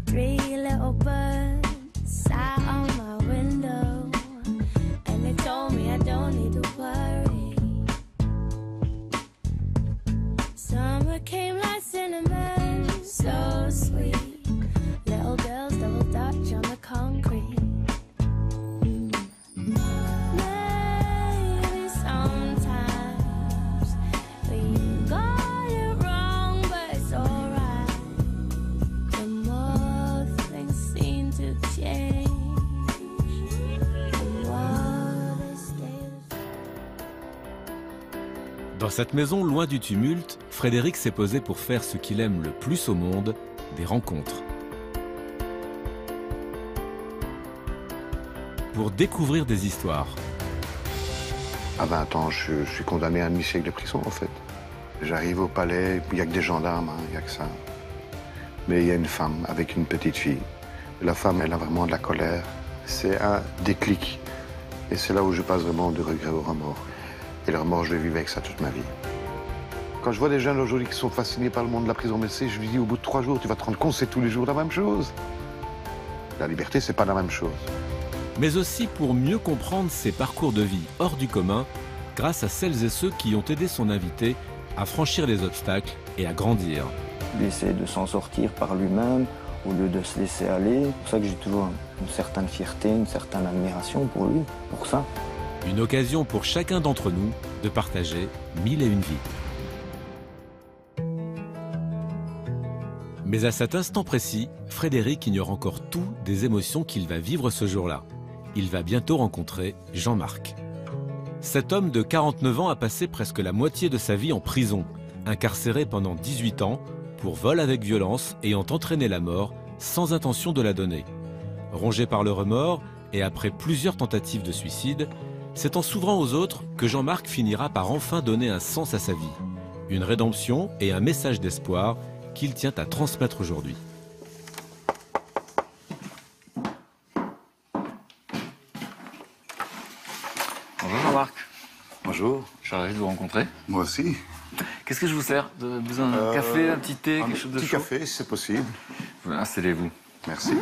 Three little birds sat on my window, and they told me I don't need to worry. Summer came like cinnamon, so sweet. Little girls double dutch on the concrete. Maybe sometimes we got it wrong, but it's alright. The more things seem to change, the more they stay the same. Dans cette maison loin du tumulte, Frédéric s'est posé pour faire ce qu'il aime le plus au monde, des rencontres. Pour découvrir des histoires. À 20 ans, je suis condamné à un demi-siècle de prison, en fait. J'arrive au palais, il n'y a que des gendarmes, il n'y a que ça. Mais il y a une femme avec une petite fille. La femme, elle a vraiment de la colère. C'est un déclic. Et c'est là où je passe vraiment de regret au remords. Et le remords, je le vivais avec ça toute ma vie. Quand je vois des jeunes aujourd'hui qui sont fascinés par le monde de la prison, mais je lui dis, au bout de 3 jours, tu vas te rendre compte, c'est tous les jours la même chose. La liberté, c'est pas la même chose. Mais aussi pour mieux comprendre ses parcours de vie hors du commun, grâce à celles et ceux qui ont aidé son invité à franchir les obstacles et à grandir. Il essaie de s'en sortir par lui-même, au lieu de se laisser aller. C'est pour ça que j'ai toujours une certaine fierté, une certaine admiration pour lui, pour ça. Une occasion pour chacun d'entre nous de partager 1001 vies. Mais à cet instant précis, Frédéric ignore encore tout des émotions qu'il va vivre ce jour-là. Il va bientôt rencontrer Jean-Marc. Cet homme de 49 ans a passé presque la moitié de sa vie en prison, incarcéré pendant 18 ans pour vol avec violence ayant entraîné la mort sans intention de la donner. Rongé par le remords et après plusieurs tentatives de suicide, c'est en s'ouvrant aux autres que Jean-Marc finira par enfin donner un sens à sa vie, une rédemption et un message d'espoir qu'il tient à transmettre aujourd'hui. Bonjour Jean-Marc. Bonjour. Je suis ravi de vous rencontrer. Moi aussi. Qu'est-ce que je vous sers? Besoin d'un café, un petit thé, quelque chose de chaud? Un petit café, si c'est possible. Installez-vous. Merci.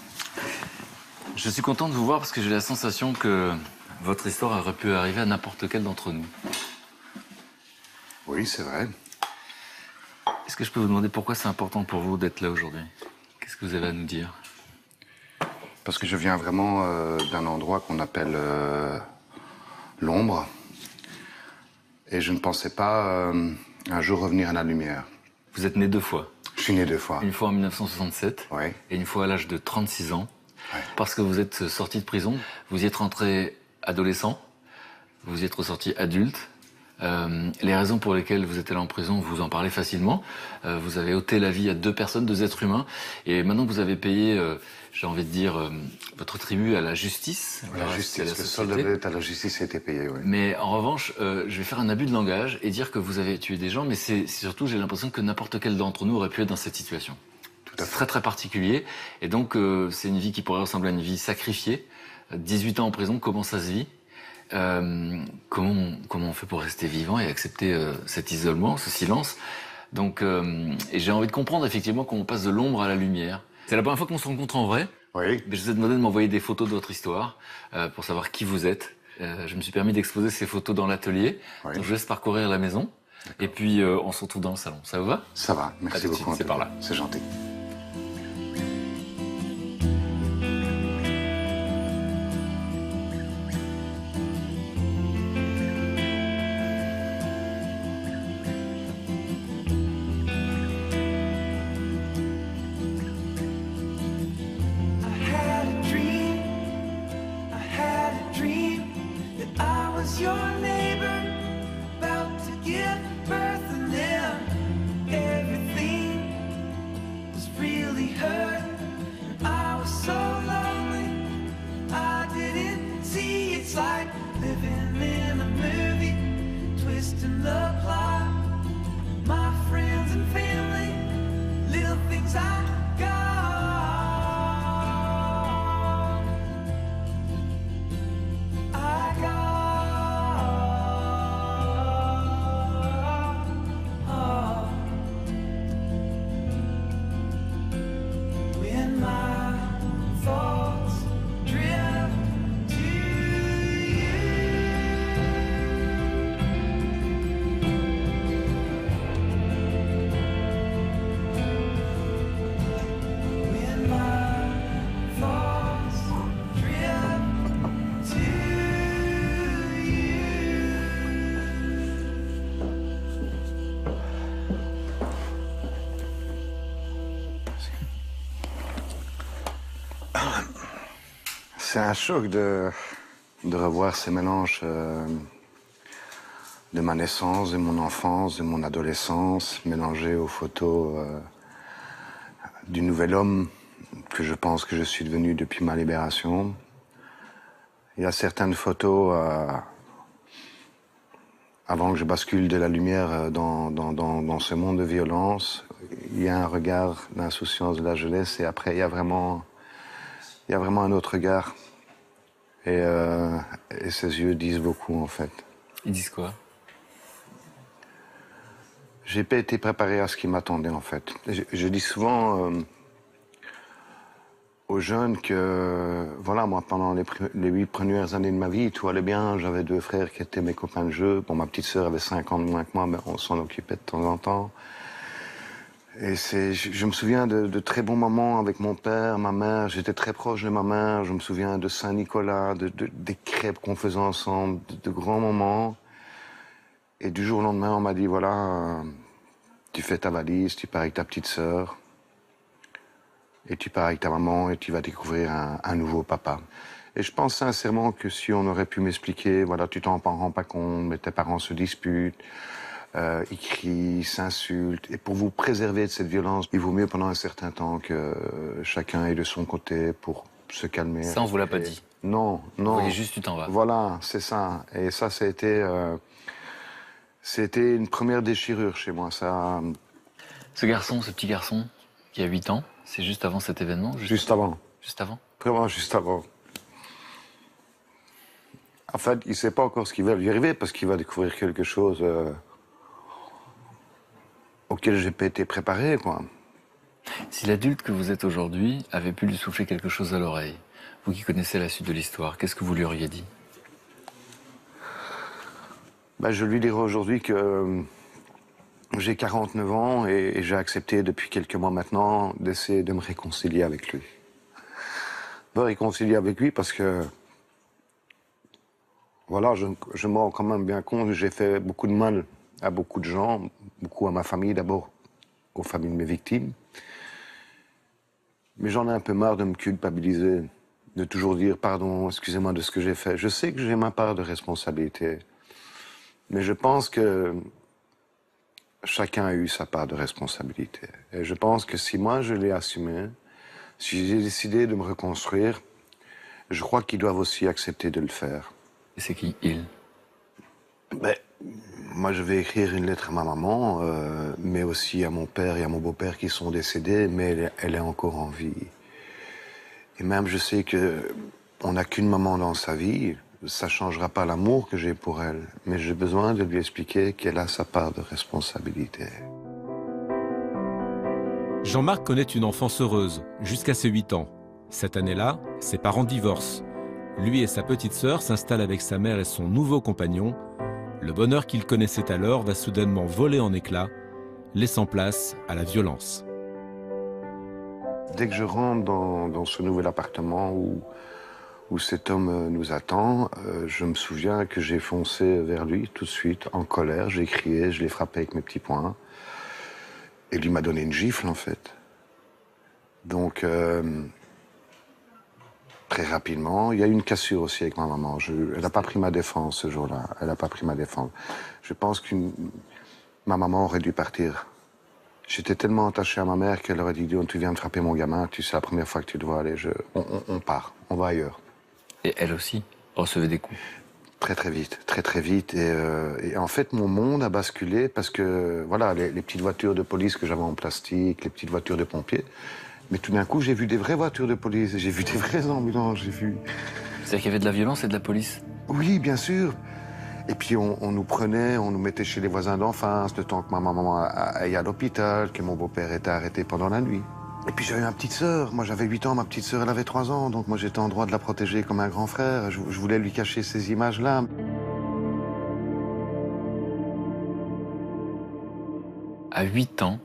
Je suis content de vous voir parce que j'ai la sensation que votre histoire aurait pu arriver à n'importe quel d'entre nous. Oui, c'est vrai. Est-ce que je peux vous demander pourquoi c'est important pour vous d'être là aujourd'hui? Qu'est-ce que vous avez à nous dire? Parce que je viens vraiment d'un endroit qu'on appelle l'ombre. Et je ne pensais pas un jour revenir à la lumière. Vous êtes né 2 fois. Je suis né 2 fois. Une fois en 1967 Oui. et une fois à l'âge de 36 ans. Ouais. Parce que vous êtes sorti de prison, vous y êtes rentré adolescent, vous y êtes ressorti adulte. Les raisons pour lesquelles vous êtes allé en prison, vous en parlez facilement. Vous avez ôté la vie à 2 personnes, 2 êtres humains. Et maintenant que vous avez payé, j'ai envie de dire, votre tribut à la justice. La justice, le solde de dette à la justice a été payé, oui. Mais en revanche, je vais faire un abus de langage et dire que vous avez tué des gens, mais c'est surtout, j'ai l'impression que n'importe quel d'entre nous aurait pu être dans cette situation. Tout à fait. C'est très très particulier. Et donc, c'est une vie qui pourrait ressembler à une vie sacrifiée. 18 ans en prison, comment ça se vit? Comment on fait pour rester vivant et accepter cet isolement, ce silence? Donc, et j'ai envie de comprendre effectivement comment on passe de l'ombre à la lumière. C'est la première fois qu'on se rencontre en vrai. Oui. Mais je vous ai demandé de m'envoyer des photos de votre histoire pour savoir qui vous êtes. Je me suis permis d'exposer ces photos dans l'atelier. Oui. Donc je vous laisse parcourir la maison. Et puis on se retrouve dans le salon. Ça vous va? Ça va, À merci tout de beaucoup. suite, c'est par là. C'est gentil. Your neighbor about to give birth, and then everything was C'est un choc de revoir ces mélanges de ma naissance, de mon enfance, de mon adolescence, mélangés aux photos du nouvel homme que je pense que je suis devenu depuis ma libération. Il y a certaines photos, avant que je bascule de la lumière dans ce monde de violence, il y a un regard d'insouciance de la jeunesse et après il y a vraiment un autre regard. Et ces yeux disent beaucoup en fait. Ils disent quoi? J'ai pas été préparé à ce qui m'attendait en fait. Je dis souvent aux jeunes que, voilà, moi pendant les 8 premières années de ma vie, tout allait bien. J'avais 2 frères qui étaient mes copains de jeu. Bon, ma petite sœur avait 5 ans de moins que moi, mais on s'en occupait de temps en temps. Et je me souviens de très bons moments avec mon père, ma mère. J'étais très proche de ma mère. Je me souviens de Saint-Nicolas, des crêpes qu'on faisait ensemble, de grands moments. Et du jour au lendemain, on m'a dit, voilà, tu fais ta valise, tu pars avec ta petite sœur, et tu pars avec ta maman, et tu vas découvrir un nouveau papa. Et je pense sincèrement que si on aurait pu m'expliquer, voilà, tu t'en rends pas compte, mais tes parents se disputent, ils crient, s'insultent, et pour vous préserver de cette violence, il vaut mieux pendant un certain temps que chacun ait de son côté pour se calmer. Ça, on vous l'a pas dit? Non, non. Vous voyez juste, tu t'en vas. Voilà, c'est ça. Et ça, c'était une première déchirure chez moi. Ça. Ce garçon, ce petit garçon, qui a 8 ans, c'est juste avant cet événement? Juste avant. Juste avant? Vraiment juste avant. En fait, il ne sait pas encore ce qui va lui arriver parce qu'il va découvrir quelque chose auquel j'ai pas été préparé, quoi. Si l'adulte que vous êtes aujourd'hui avait pu lui souffler quelque chose à l'oreille, vous qui connaissez la suite de l'histoire, qu'est-ce que vous lui auriez dit? Ben, je lui dirais aujourd'hui que j'ai 49 ans et j'ai accepté depuis quelques mois maintenant d'essayer de me réconcilier avec lui. Me réconcilier avec lui parce que, voilà, je me rends quand même bien compte que j'ai fait beaucoup de mal à beaucoup de gens, beaucoup à ma famille d'abord, aux familles de mes victimes. Mais j'en ai un peu marre de me culpabiliser, de toujours dire pardon, excusez-moi de ce que j'ai fait. Je sais que j'ai ma part de responsabilité, mais je pense que chacun a eu sa part de responsabilité. Et je pense que si moi je l'ai assumé, si j'ai décidé de me reconstruire, je crois qu'ils doivent aussi accepter de le faire. Et c'est qui, il? Ben, moi, je vais écrire une lettre à ma maman, mais aussi à mon père et à mon beau-père qui sont décédés, mais elle est encore en vie. Et même, je sais qu'on n'a qu'une maman dans sa vie, ça ne changera pas l'amour que j'ai pour elle, mais j'ai besoin de lui expliquer qu'elle a sa part de responsabilité. Jean-Marc connaît une enfance heureuse, jusqu'à ses 8 ans. Cette année-là, ses parents divorcent. Lui et sa petite sœur s'installent avec sa mère et son nouveau compagnon. Le bonheur qu'il connaissait alors va soudainement voler en éclats, laissant place à la violence. Dès que je rentre dans ce nouvel appartement où cet homme nous attend, je me souviens que j'ai foncé vers lui tout de suite, en colère. J'ai crié, je l'ai frappé avec mes petits poings. Et lui m'a donné une gifle, en fait. Donc, très rapidement, il y a eu une cassure aussi avec ma maman. Elle n'a pas pris ma défense ce jour-là. Elle n'a pas pris ma défense. Je pense que ma maman aurait dû partir. J'étais tellement attaché à ma mère qu'elle aurait dit « Tu viens de frapper mon gamin, tu sais, la première fois que tu dois aller, on part, on va ailleurs. » Et elle aussi recevait des coups? Très très vite, très très vite. Et en fait, mon monde a basculé parce que, voilà, les petites voitures de police que j'avais en plastique, les petites voitures de pompiers. Mais tout d'un coup, j'ai vu des vraies voitures de police, j'ai vu des vraies ambulances, j'ai vu... C'est-à-dire qu'il y avait de la violence et de la police? Oui, bien sûr. Et puis on nous prenait, on nous mettait chez les voisins d'en face, le temps que ma maman aille à l'hôpital, que mon beau-père était arrêté pendant la nuit. Et puis j'avais ma petite sœur. Moi j'avais 8 ans, ma petite sœur elle avait 3 ans. Donc moi j'étais en droit de la protéger comme un grand frère. Je voulais lui cacher ces images-là. À 8 ans,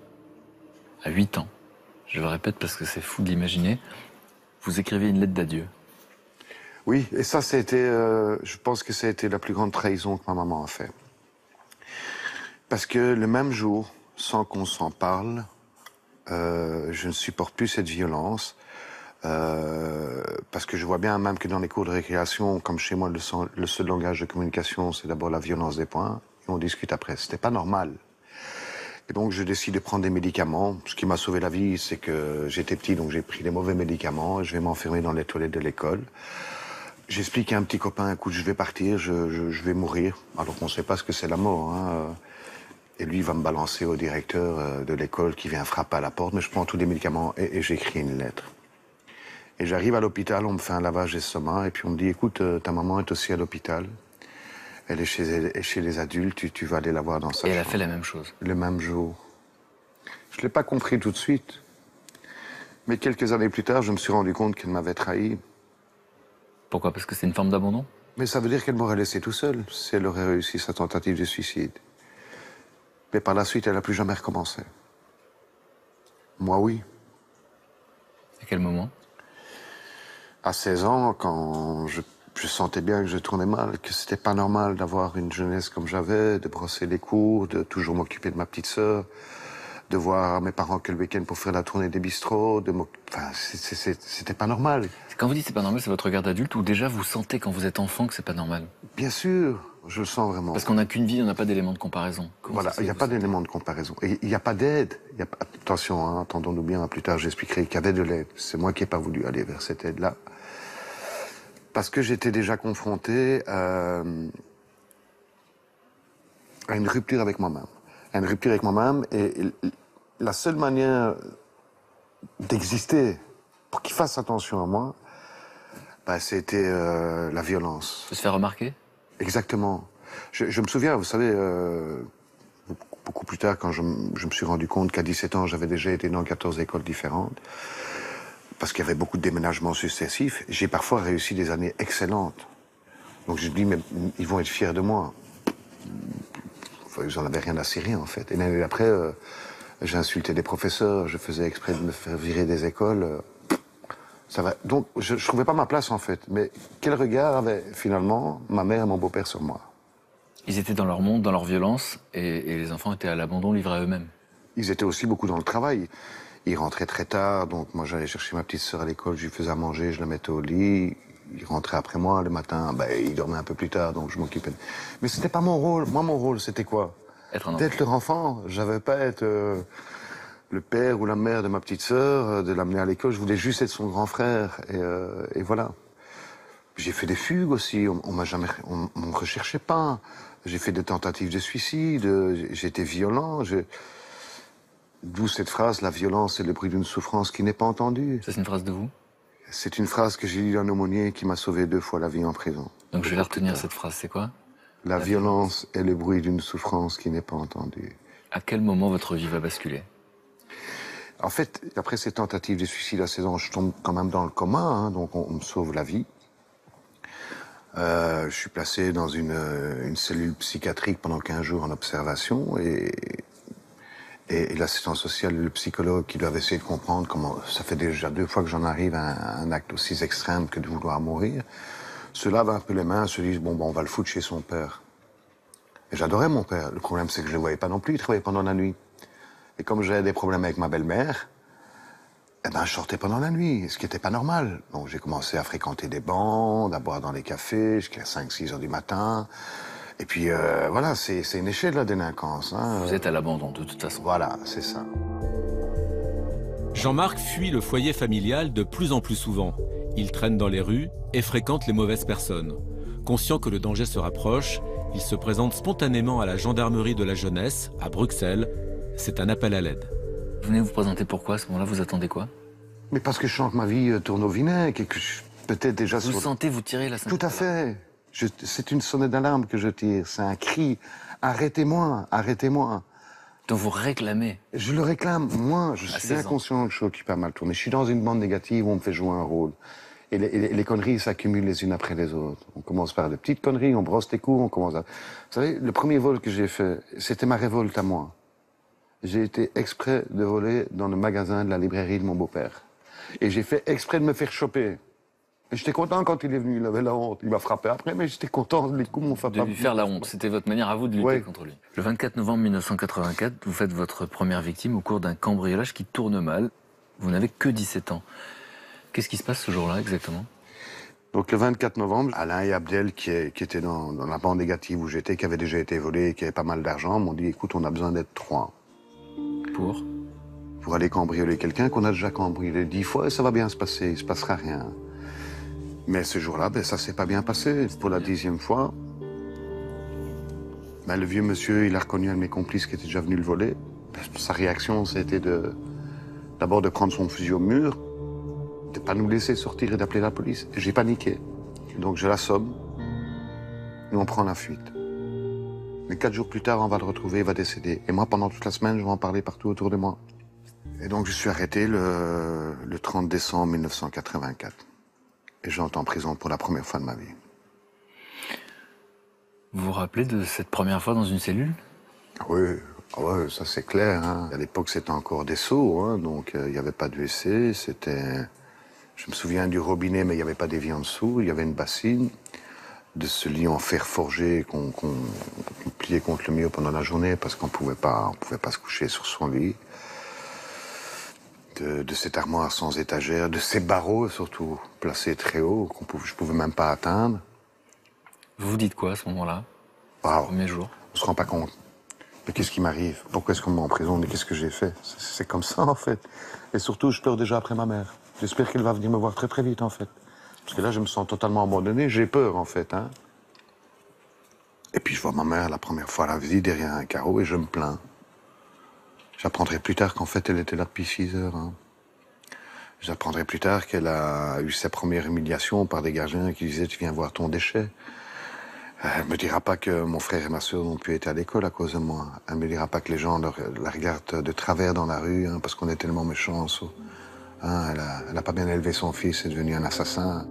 je le répète parce que c'est fou de l'imaginer, vous écrivez une lettre d'adieu. Oui, et ça, je pense que ça a été la plus grande trahison que ma maman a fait. Parce que le même jour, sans qu'on s'en parle, je ne supporte plus cette violence. Parce que je vois bien, même que dans les cours de récréation, comme chez moi, le seul langage de communication, c'est d'abord la violence des poings, et on discute après. C'était pas normal. Et donc, je décide de prendre des médicaments. Ce qui m'a sauvé la vie, c'est que j'étais petit, donc j'ai pris des mauvais médicaments. Je vais m'enfermer dans les toilettes de l'école. J'explique à un petit copain, écoute, je vais partir, je vais mourir. Alors qu'on ne sait pas ce que c'est la mort, hein. Et lui, il va me balancer au directeur de l'école qui vient frapper à la porte. Mais je prends tous les médicaments et j'écris une lettre. Et j'arrive à l'hôpital, on me fait un lavage d'estomac. Et puis on me dit, écoute, ta maman est aussi à l'hôpital. Elle est chez les adultes, tu vas aller la voir dans sa chambre. Et elle a fait la même chose. Le même jour. Je ne l'ai pas compris tout de suite. Mais quelques années plus tard, je me suis rendu compte qu'elle m'avait trahi. Pourquoi? Parce que c'est une forme d'abandon? Mais ça veut dire qu'elle m'aurait laissé tout seul si elle aurait réussi sa tentative de suicide. Mais par la suite, elle n'a plus jamais recommencé. Moi, oui. À quel moment? À 16 ans, quand je sentais bien que je tournais mal, que c'était pas normal d'avoir une jeunesse comme j'avais, de brosser les cours, de toujours m'occuper de ma petite sœur, de voir mes parents que le week-end pour faire la tournée des bistrots, enfin, c'était pas normal. Quand vous dites c'est pas normal, c'est votre regard d'adulte ou déjà vous sentez quand vous êtes enfant que c'est pas normal? Bien sûr, je le sens vraiment. Parce qu'on n'a qu'une vie, on n'a pas d'élément de comparaison. Voilà, il n'y a pas d'élément de comparaison. Et il n'y a pas d'aide. Attention, hein, attendons-nous bien, plus tard j'expliquerai qu'il y avait de l'aide. C'est moi qui n'ai pas voulu aller vers cette aide-là. Parce que j'étais déjà confronté à une rupture avec moi-même. Une rupture avec moi-même, et la seule manière d'exister pour qu'il fasse attention à moi, bah, c'était la violence. De se faire remarquer? Exactement. Je me souviens, vous savez, beaucoup plus tard, quand je me suis rendu compte qu'à 17 ans, j'avais déjà été dans 14 écoles différentes, parce qu'il y avait beaucoup de déménagements successifs, j'ai parfois réussi des années excellentes. Donc je me dis, mais ils vont être fiers de moi. Ils n'en avaient rien à cirer, en fait. Et l'année d'après, j'ai insulté des professeurs, je faisais exprès de me faire virer des écoles. Ça va. Donc, je ne trouvais pas ma place, en fait. Mais quel regard avait, finalement, ma mère et mon beau-père sur moi? Ils étaient dans leur monde, dans leur violence, et les enfants étaient à l'abandon, livrés à eux-mêmes. Ils étaient aussi beaucoup dans le travail. Ils rentraient très tard, donc moi, j'allais chercher ma petite sœur à l'école, je lui faisais à manger, je la mettais au lit. Ils rentraient après moi, le matin, ben, ils dormaient un peu plus tard, donc je m'occupais. Mais c'était pas mon rôle. Moi, mon rôle, c'était quoi? D'être leur enfant. J'avais pas être le père ou la mère de ma petite sœur, de l'amener à l'école. Je voulais juste être son grand frère. Et voilà. J'ai fait des fugues aussi. On me recherchait pas. J'ai fait des tentatives de suicide. J'étais violent. D'où cette phrase, la violence est le bruit d'une souffrance qui n'est pas entendue. Ça, c'est une phrase de vous? C'est une phrase que j'ai lue d'un aumônier qui m'a sauvé 2 fois la vie en prison. Donc je vais la retenir, cette phrase, c'est quoi? La violence est le bruit d'une souffrance qui n'est pas entendue. À quel moment votre vie va basculer? En fait, après ces tentatives de suicide à 16 ans, je tombe quand même dans le coma, hein, donc on me sauve la vie. Je suis placé dans une cellule psychiatrique pendant 15 jours en observation et l'assistant social et le psychologue qui doivent essayer de comprendre comment... Ça fait déjà 2 fois que j'en arrive à un acte aussi extrême que de vouloir mourir. Se lavent un peu les mains, se disent, bon, on va le foutre chez son père. Et j'adorais mon père. Le problème, c'est que je ne le voyais pas non plus, il travaillait pendant la nuit. Et comme j'avais des problèmes avec ma belle-mère, eh ben, je sortais pendant la nuit, ce qui n'était pas normal. Donc j'ai commencé à fréquenter des bandes, à boire dans les cafés jusqu'à 5-6 heures du matin. Et puis, voilà, c'est une échelle, la délinquance. Hein. Vous êtes à l'abandon, de toute façon. Voilà, c'est ça. Jean-Marc fuit le foyer familial de plus en plus souvent. Il traîne dans les rues et fréquente les mauvaises personnes. Conscient que le danger se rapproche, il se présente spontanément à la gendarmerie de la jeunesse, à Bruxelles. C'est un appel à l'aide. Vous venez vous présenter pourquoi? À ce moment-là, vous attendez quoi? Mais parce que je sens que ma vie tourne au vinaigre et que je peut-être déjà... Vous sentez, vous tirez la sonnette? Tout à fait. C'est une sonnette d'alarme que je tire. C'est un cri. Arrêtez-moi, arrêtez-moi. Donc vous réclamez? Je le réclame. Moi, je suis bien conscient que je suis occupé à mal tourner. Je suis dans une bande négative où on me fait jouer un rôle. Et les conneries s'accumulent les unes après les autres. On commence par de petites conneries, on brosse les coups, on commence à... Vous savez, le premier vol que j'ai fait, c'était ma révolte à moi. J'ai été exprès de voler dans le magasin de la librairie de mon beau-père. Et j'ai fait exprès de me faire choper. Et j'étais content quand il est venu, il avait la honte. Il m'a frappé après, mais j'étais content, les coups m'ont fait de lui faire la honte. C'était votre manière à vous de lutter contre lui. Le 24 novembre 1984, vous faites votre première victime au cours d'un cambriolage qui tourne mal. Vous n'avez que 17 ans. Qu'est-ce qui se passe ce jour-là exactement? Donc le 24 novembre, Alain et Abdel, qui étaient dans la bande négative où j'étais, qui avaient déjà été volés, qui avaient pas mal d'argent, m'ont dit, écoute, on a besoin d'être 3 pour aller cambrioler quelqu'un qu'on a déjà cambriolé 10 fois et ça va bien se passer, il se passera rien. Mais ce jour-là, ça s'est pas bien passé. Pour la 10e fois, le vieux monsieur, il a reconnu un de mes complices qui était déjà venu le voler. Sa réaction, c'était d'abord de prendre son fusil au mur, de pas nous laisser sortir et d'appeler la police. J'ai paniqué. Donc je l'assomme et on prend la fuite. Mais 4 jours plus tard, on va le retrouver, il va décéder. Et moi, pendant toute la semaine, je vais en parler partout autour de moi. Et donc je suis arrêté le 30 décembre 1984. Et j'entre en prison pour la première fois de ma vie. Vous vous rappelez de cette première fois dans une cellule? Oui, ça c'est clair. Hein. À l'époque, c'était encore des seaux, hein, donc il n'y avait pas de WC. Je me souviens du robinet, mais il n'y avait pas d'évier en dessous. Il y avait une bassine, de ce lit en fer forgé qu'on pliait contre le mur pendant la journée parce qu'on pouvait pas se coucher sur son lit. De cette armoire sans étagère, de ces barreaux surtout placés très haut je pouvais même pas atteindre. Vous vous dites quoi à ce moment-là? Wow. Premier jour. On se rend pas compte. Mais qu'est-ce qui m'arrive? Pourquoi est-ce qu'on me met en prison? Mais qu'est-ce que j'ai fait? C'est comme ça en fait. Et surtout, je pleure déjà après ma mère. J'espère qu'elle va venir me voir très très vite en fait. Parce que là, je me sens totalement abandonné. J'ai peur en fait. Hein. Et puis je vois ma mère la première fois à la visite derrière un carreau et je me plains. J'apprendrai plus tard qu'en fait, elle était là depuis 6 heures. Hein. J'apprendrai plus tard qu'elle a eu sa première humiliation par des gardiens qui disaient « Tu viens voir ton déchet ». Elle me dira pas que mon frère et ma soeur n'ont plus été à l'école à cause de moi. Elle me dira pas que les gens la regardent de travers dans la rue hein, parce qu'on est tellement méchants. Hein, elle a pas bien élevé son fils, est devenu un assassin.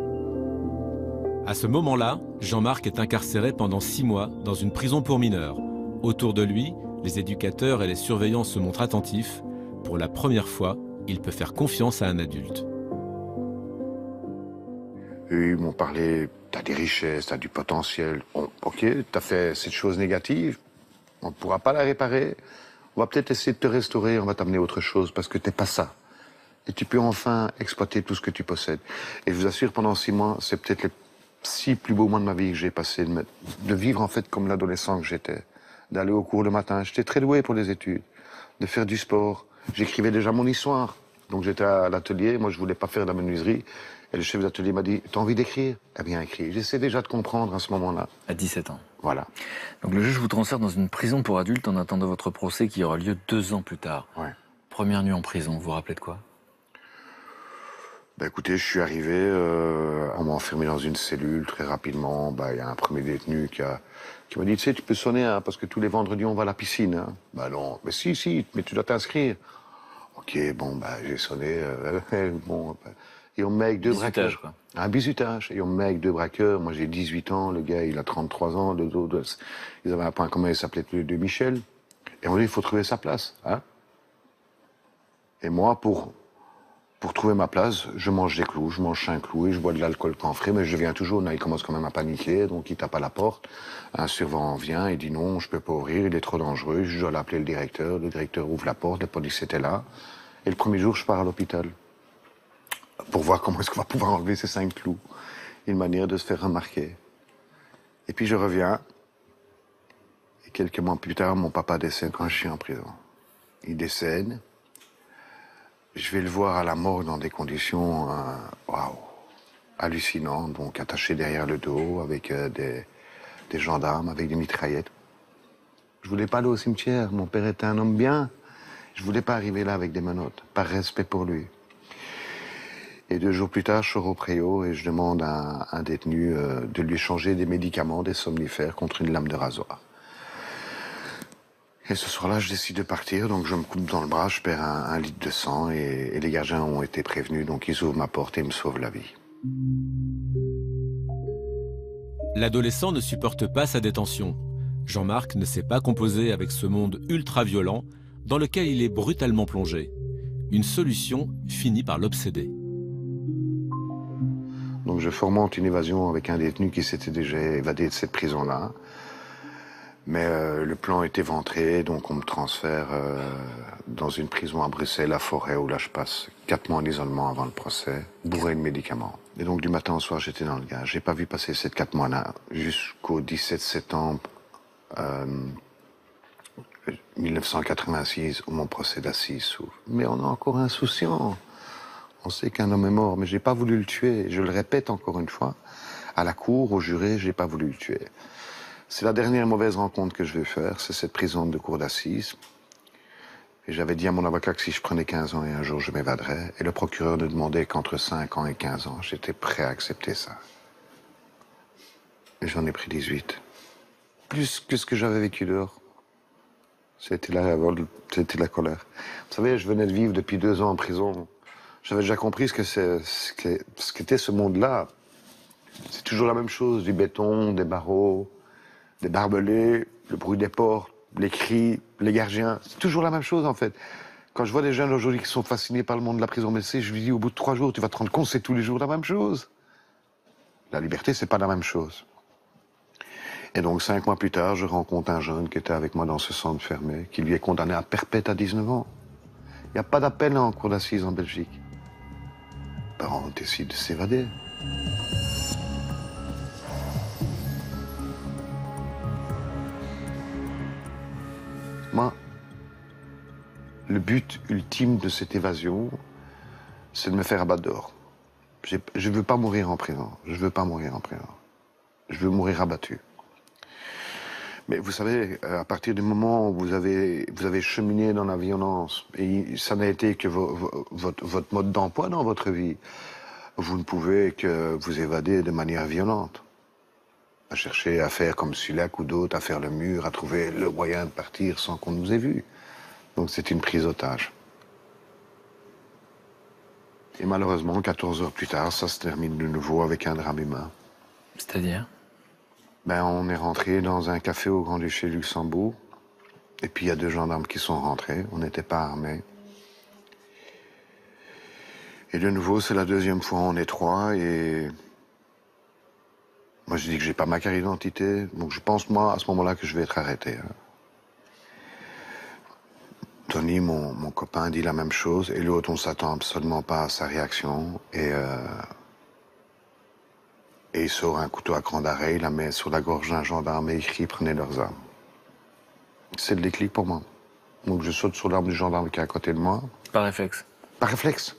À ce moment-là, Jean-Marc est incarcéré pendant 6 mois dans une prison pour mineurs. Autour de lui, les éducateurs et les surveillants se montrent attentifs. Pour la première fois, il peut faire confiance à un adulte. Ils m'ont parlé, t'as des richesses, t'as du potentiel. Bon, ok, t'as fait cette chose négative, on ne pourra pas la réparer. On va peut-être essayer de te restaurer, on va t'amener autre chose parce que t'es pas ça. Et tu peux enfin exploiter tout ce que tu possèdes. Et je vous assure, pendant 6 mois, c'est peut-être les 6 plus beaux mois de ma vie que j'ai passé, de vivre en fait comme l'adolescent que j'étais. D'aller au cours le matin, j'étais très doué pour les études, de faire du sport. J'écrivais déjà mon histoire. Donc j'étais à l'atelier, moi je voulais pas faire de la menuiserie. Et le chef d'atelier m'a dit, t'as envie d'écrire? Eh bien, écris. J'essaie déjà de comprendre à ce moment-là. À 17 ans. Voilà. Donc le juge vous transfère dans une prison pour adultes en attendant votre procès qui aura lieu 2 ans plus tard. Ouais. Première nuit en prison, vous vous rappelez de quoi? Écoutez, je suis arrivé, on m'a enfermé dans une cellule très rapidement. Il y a un premier détenu qui m'a dit, tu sais, tu peux sonner, hein, parce que tous les vendredis, on va à la piscine. Hein. Non, mais si, mais tu dois t'inscrire. Ok, j'ai sonné. Et on me met avec 2 braqueurs. Quoi. Un bizutage. Et on me met avec 2 braqueurs. Moi, j'ai 18 ans, le gars, il a 33 ans. Ils avaient un point commun, ils s'appelaient tous les 2 Michel. Et on dit, il faut trouver sa place. Hein. Et moi, pour trouver ma place, je mange des clous, je mange 5 clous et je bois de l'alcool camphré, mais je viens toujours, là, il commence quand même à paniquer, donc il tape à la porte. Un surveillant vient, il dit non, je peux pas ouvrir, il est trop dangereux, je dois l'appeler le directeur ouvre la porte, la police était là. Et le premier jour, je pars à l'hôpital pour voir comment est-ce qu'on va pouvoir enlever ces 5 clous. Une manière de se faire remarquer. Et puis je reviens, et quelques mois plus tard, mon papa décède quand je suis en prison. Il décède. Je vais le voir à la mort dans des conditions hallucinantes, donc attaché derrière le dos avec des gendarmes, avec des mitraillettes. Je voulais pas aller au cimetière, mon père était un homme bien. Je voulais pas arriver là avec des menottes, par respect pour lui. Et 2 jours plus tard, je sors au préau et je demande à un détenu de lui échanger des médicaments, des somnifères, contre une lame de rasoir. Et ce soir-là, je décide de partir, donc je me coupe dans le bras, je perds 1 litre de sang et les gardiens ont été prévenus, donc ils ouvrent ma porte et me sauvent la vie. L'adolescent ne supporte pas sa détention. Jean-Marc ne sait pas composer avec ce monde ultra-violent dans lequel il est brutalement plongé. Une solution finit par l'obséder. Donc je fomente une évasion avec un détenu qui s'était déjà évadé de cette prison-là. Mais le plan est éventré, donc on me transfère dans une prison à Bruxelles, à Forêt, où là je passe 4 mois en isolement avant le procès, bourré de médicaments. Et donc du matin au soir, j'étais dans le gaz. J'ai pas vu passer ces 4 mois-là jusqu'au 17 septembre 1986, où mon procès d'assises s'ouvre. Mais on est encore insouciant. On sait qu'un homme est mort, mais j'ai pas voulu le tuer. Je le répète encore une fois, à la cour, au juré, j'ai pas voulu le tuer. C'est la dernière mauvaise rencontre que je vais faire, c'est cette prison de cour d'assises. Et j'avais dit à mon avocat que si je prenais 15 ans et un jour je m'évaderais, et le procureur ne demandait qu'entre 5 ans et 15 ans, j'étais prêt à accepter ça. Et j'en ai pris 18. Plus que ce que j'avais vécu dehors. C'était la colère. Vous savez, je venais de vivre depuis 2 ans en prison. J'avais déjà compris ce qu'était ce monde-là. C'est toujours la même chose, du béton, des barreaux, des barbelés, le bruit des portes, les cris, les gardiens. C'est toujours la même chose, en fait. Quand je vois des jeunes aujourd'hui qui sont fascinés par le monde de la prison, mais je lui dis, au bout de 3 jours, tu vas te rendre compte, c'est tous les jours la même chose. La liberté, c'est pas la même chose. Et donc, 5 mois plus tard, je rencontre un jeune qui était avec moi dans ce centre fermé, qui lui est condamné à perpète à 19 ans. Il n'y a pas d'appel en cour d'assises en Belgique. Les parents décident de s'évader. Moi, le but ultime de cette évasion, c'est de me faire abattre dehors. Je ne veux pas mourir en prison. Je veux pas mourir en prison. Je veux mourir abattu. Mais vous savez, à partir du moment où vous avez cheminé dans la violence, et ça n'a été que votre mode d'emploi dans votre vie, vous ne pouvez que vous évader de manière violente. À chercher à faire comme Sulac ou d'autres, à faire le mur, à trouver le moyen de partir sans qu'on nous ait vus. Donc c'est une prise d'otage. Et malheureusement, 14 heures plus tard, ça se termine de nouveau avec un drame humain. C'est-à-dire? On est rentré dans un café au Grand-Duché de Luxembourg. Et puis il y a 2 gendarmes qui sont rentrés. On n'était pas armés. Et de nouveau, c'est la 2e fois on est 3 et... Moi, je dis que j'ai pas ma carte d'identité. Donc je pense, moi, à ce moment-là, que je vais être arrêté. Tony, mon copain, dit la même chose. Et l'autre, on s'attend absolument pas à sa réaction. Et il sort un couteau à cran d'arrêt, il la met sur la gorge d'un gendarme et il crie « Prenez leurs armes ». C'est le déclic pour moi. Donc je saute sur l'arme du gendarme qui est à côté de moi. Par réflexe? Par réflexe.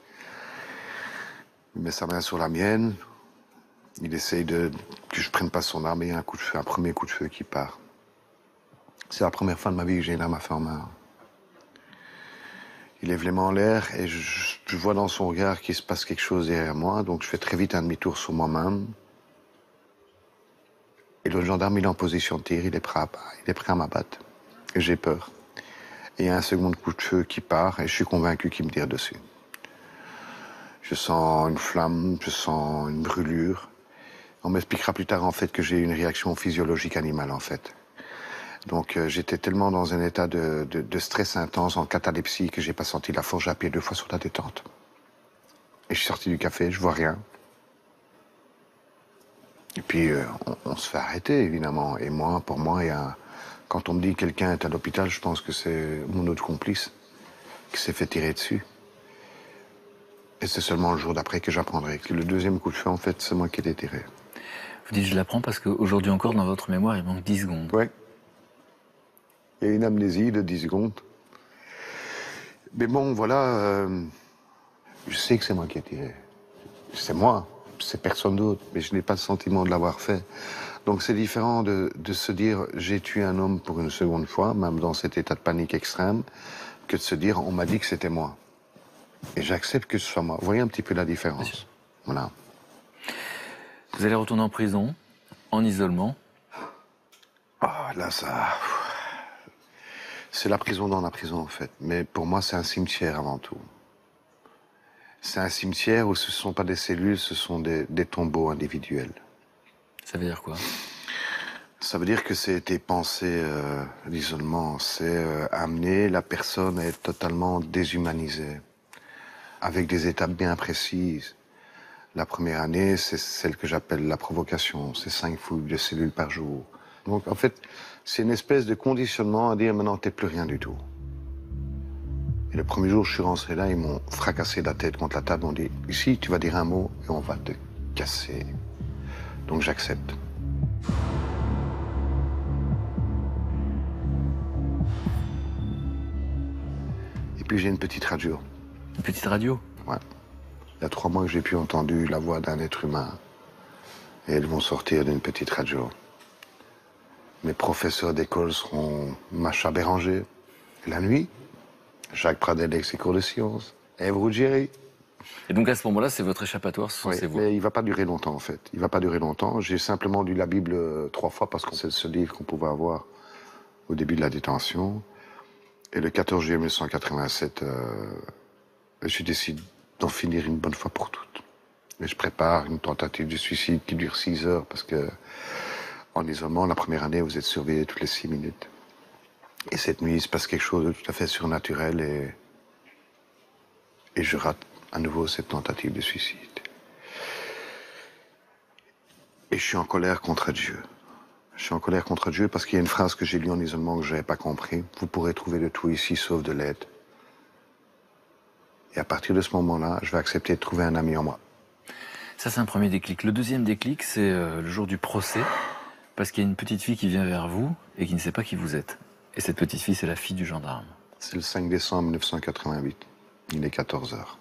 Il met sa main sur la mienne. Il essaye que je prenne pas son arme et il y a un coup de feu, un premier coup de feu qui part. C'est la première fois de ma vie que j'ai une arme à feu en main. Il lève les mains en l'air et je vois dans son regard qu'il se passe quelque chose derrière moi, donc je fais très vite un demi-tour sur moi-même. Et le gendarme, il est en position de tir, il est prêt à m'abattre. Et j'ai peur. Et il y a un second coup de feu qui part et je suis convaincu qu'il me tire dessus. Je sens une flamme, je sens une brûlure. On m'expliquera plus tard en fait que j'ai une réaction physiologique animale en fait. Donc j'étais tellement dans un état de stress intense, en catalepsie, que j'ai pas senti la force, j'ai appuyé 2 fois sur la détente. Et je suis sorti du café, je vois rien. Et puis on se fait arrêter évidemment. Et moi, pour moi, quand on me dit que quelqu'un est à l'hôpital, je pense que c'est mon autre complice qui s'est fait tirer dessus. Et c'est seulement le jour d'après que j'apprendrai que le 2e coup de feu, en fait, c'est moi qui l'ai tiré. Vous dites je l'apprends parce qu'aujourd'hui encore, dans votre mémoire, il manque 10 secondes. Ouais. Il y a une amnésie de 10 secondes. Mais bon, voilà, je sais que c'est moi qui ai tiré. C'est moi, c'est personne d'autre, mais je n'ai pas le sentiment de l'avoir fait. Donc c'est différent de se dire j'ai tué un homme pour une seconde fois, même dans cet état de panique extrême, que de se dire on m'a dit que c'était moi. Et j'accepte que ce soit moi. Vous voyez un petit peu la différence. Voilà. Vous allez retourner en prison, en isolement. Ah, là, ça... C'est la prison dans la prison, en fait. Mais pour moi, c'est un cimetière avant tout. C'est un cimetière où ce ne sont pas des cellules, ce sont des tombeaux individuels. Ça veut dire quoi? Ça veut dire que c'est tes pensées, l'isolement. C'est amener la personne à être totalement déshumanisée, avec des étapes bien précises. La première année, c'est celle que j'appelle la provocation. C'est 5 fouilles de cellules par jour. Donc, en fait, c'est une espèce de conditionnement à dire maintenant, t'es plus rien du tout. Et le premier jour où je suis rentré là, ils m'ont fracassé la tête contre la table. Ils m'ont dit, ici, tu vas dire un mot et on va te casser. Donc, j'accepte. Et puis, j'ai une petite radio. Une petite radio? Ouais. Il y a 3 mois que j'ai pu entendre la voix d'un être humain. Et elles vont sortir d'une petite radio. Mes professeurs d'école seront Macha Béranger. Et la nuit, Jacques Pradel avec ses cours de sciences. Ève Ruggieri. Et donc à ce moment-là, c'est votre échappatoire, ce sont Oui, ces voix. mais il ne va pas durer longtemps, en fait. Il ne va pas durer longtemps. J'ai simplement lu la Bible 3 fois parce que c'est ce livre qu'on pouvait avoir au début de la détention. Et le 14 juillet 1987, je décide d'en finir une bonne fois pour toutes. Et je prépare une tentative de suicide qui dure 6 heures parce que en isolement, la première année, vous êtes surveillé toutes les 6 minutes. Et cette nuit, il se passe quelque chose de tout à fait surnaturel et je rate à nouveau cette tentative de suicide. Et je suis en colère contre Dieu. Je suis en colère contre Dieu parce qu'il y a une phrase que j'ai lue en isolement que je n'avais pas compris. Vous pourrez trouver de tout ici sauf de l'aide. Et à partir de ce moment-là, je vais accepter de trouver un ami en moi. Ça, c'est un premier déclic. Le deuxième déclic, c'est le jour du procès, parce qu'il y a une petite fille qui vient vers vous et qui ne sait pas qui vous êtes. Et cette petite fille, c'est la fille du gendarme. C'est le 5 décembre 1988. Il est 14 heures.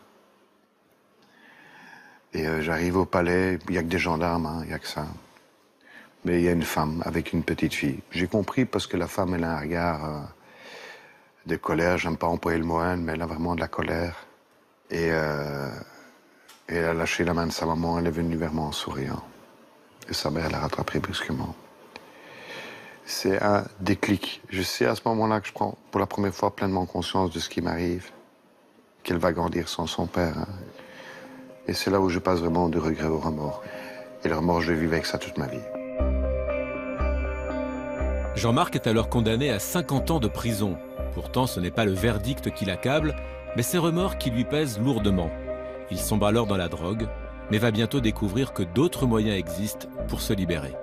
Et j'arrive au palais, il n'y a que des gendarmes, il n'y a que ça. Mais il y a une femme avec une petite fille. J'ai compris parce que la femme, elle a un regard de colère. J'aime pas employer le mot haine, mais elle a vraiment de la colère. Et elle a lâché la main de sa maman, elle est venue vers moi en souriant. Et sa mère l'a rattrapée brusquement. C'est un déclic. Je sais à ce moment-là que je prends pour la première fois pleinement conscience de ce qui m'arrive, qu'elle va grandir sans son père. Et c'est là où je passe vraiment de regret au remords. Et le remords, je vais vivre avec ça toute ma vie. Jean-Marc est alors condamné à 50 ans de prison. Pourtant, ce n'est pas le verdict qui l'accable, mais ses remords qui lui pèsent lourdement. Il sombre alors dans la drogue, mais va bientôt découvrir que d'autres moyens existent pour se libérer.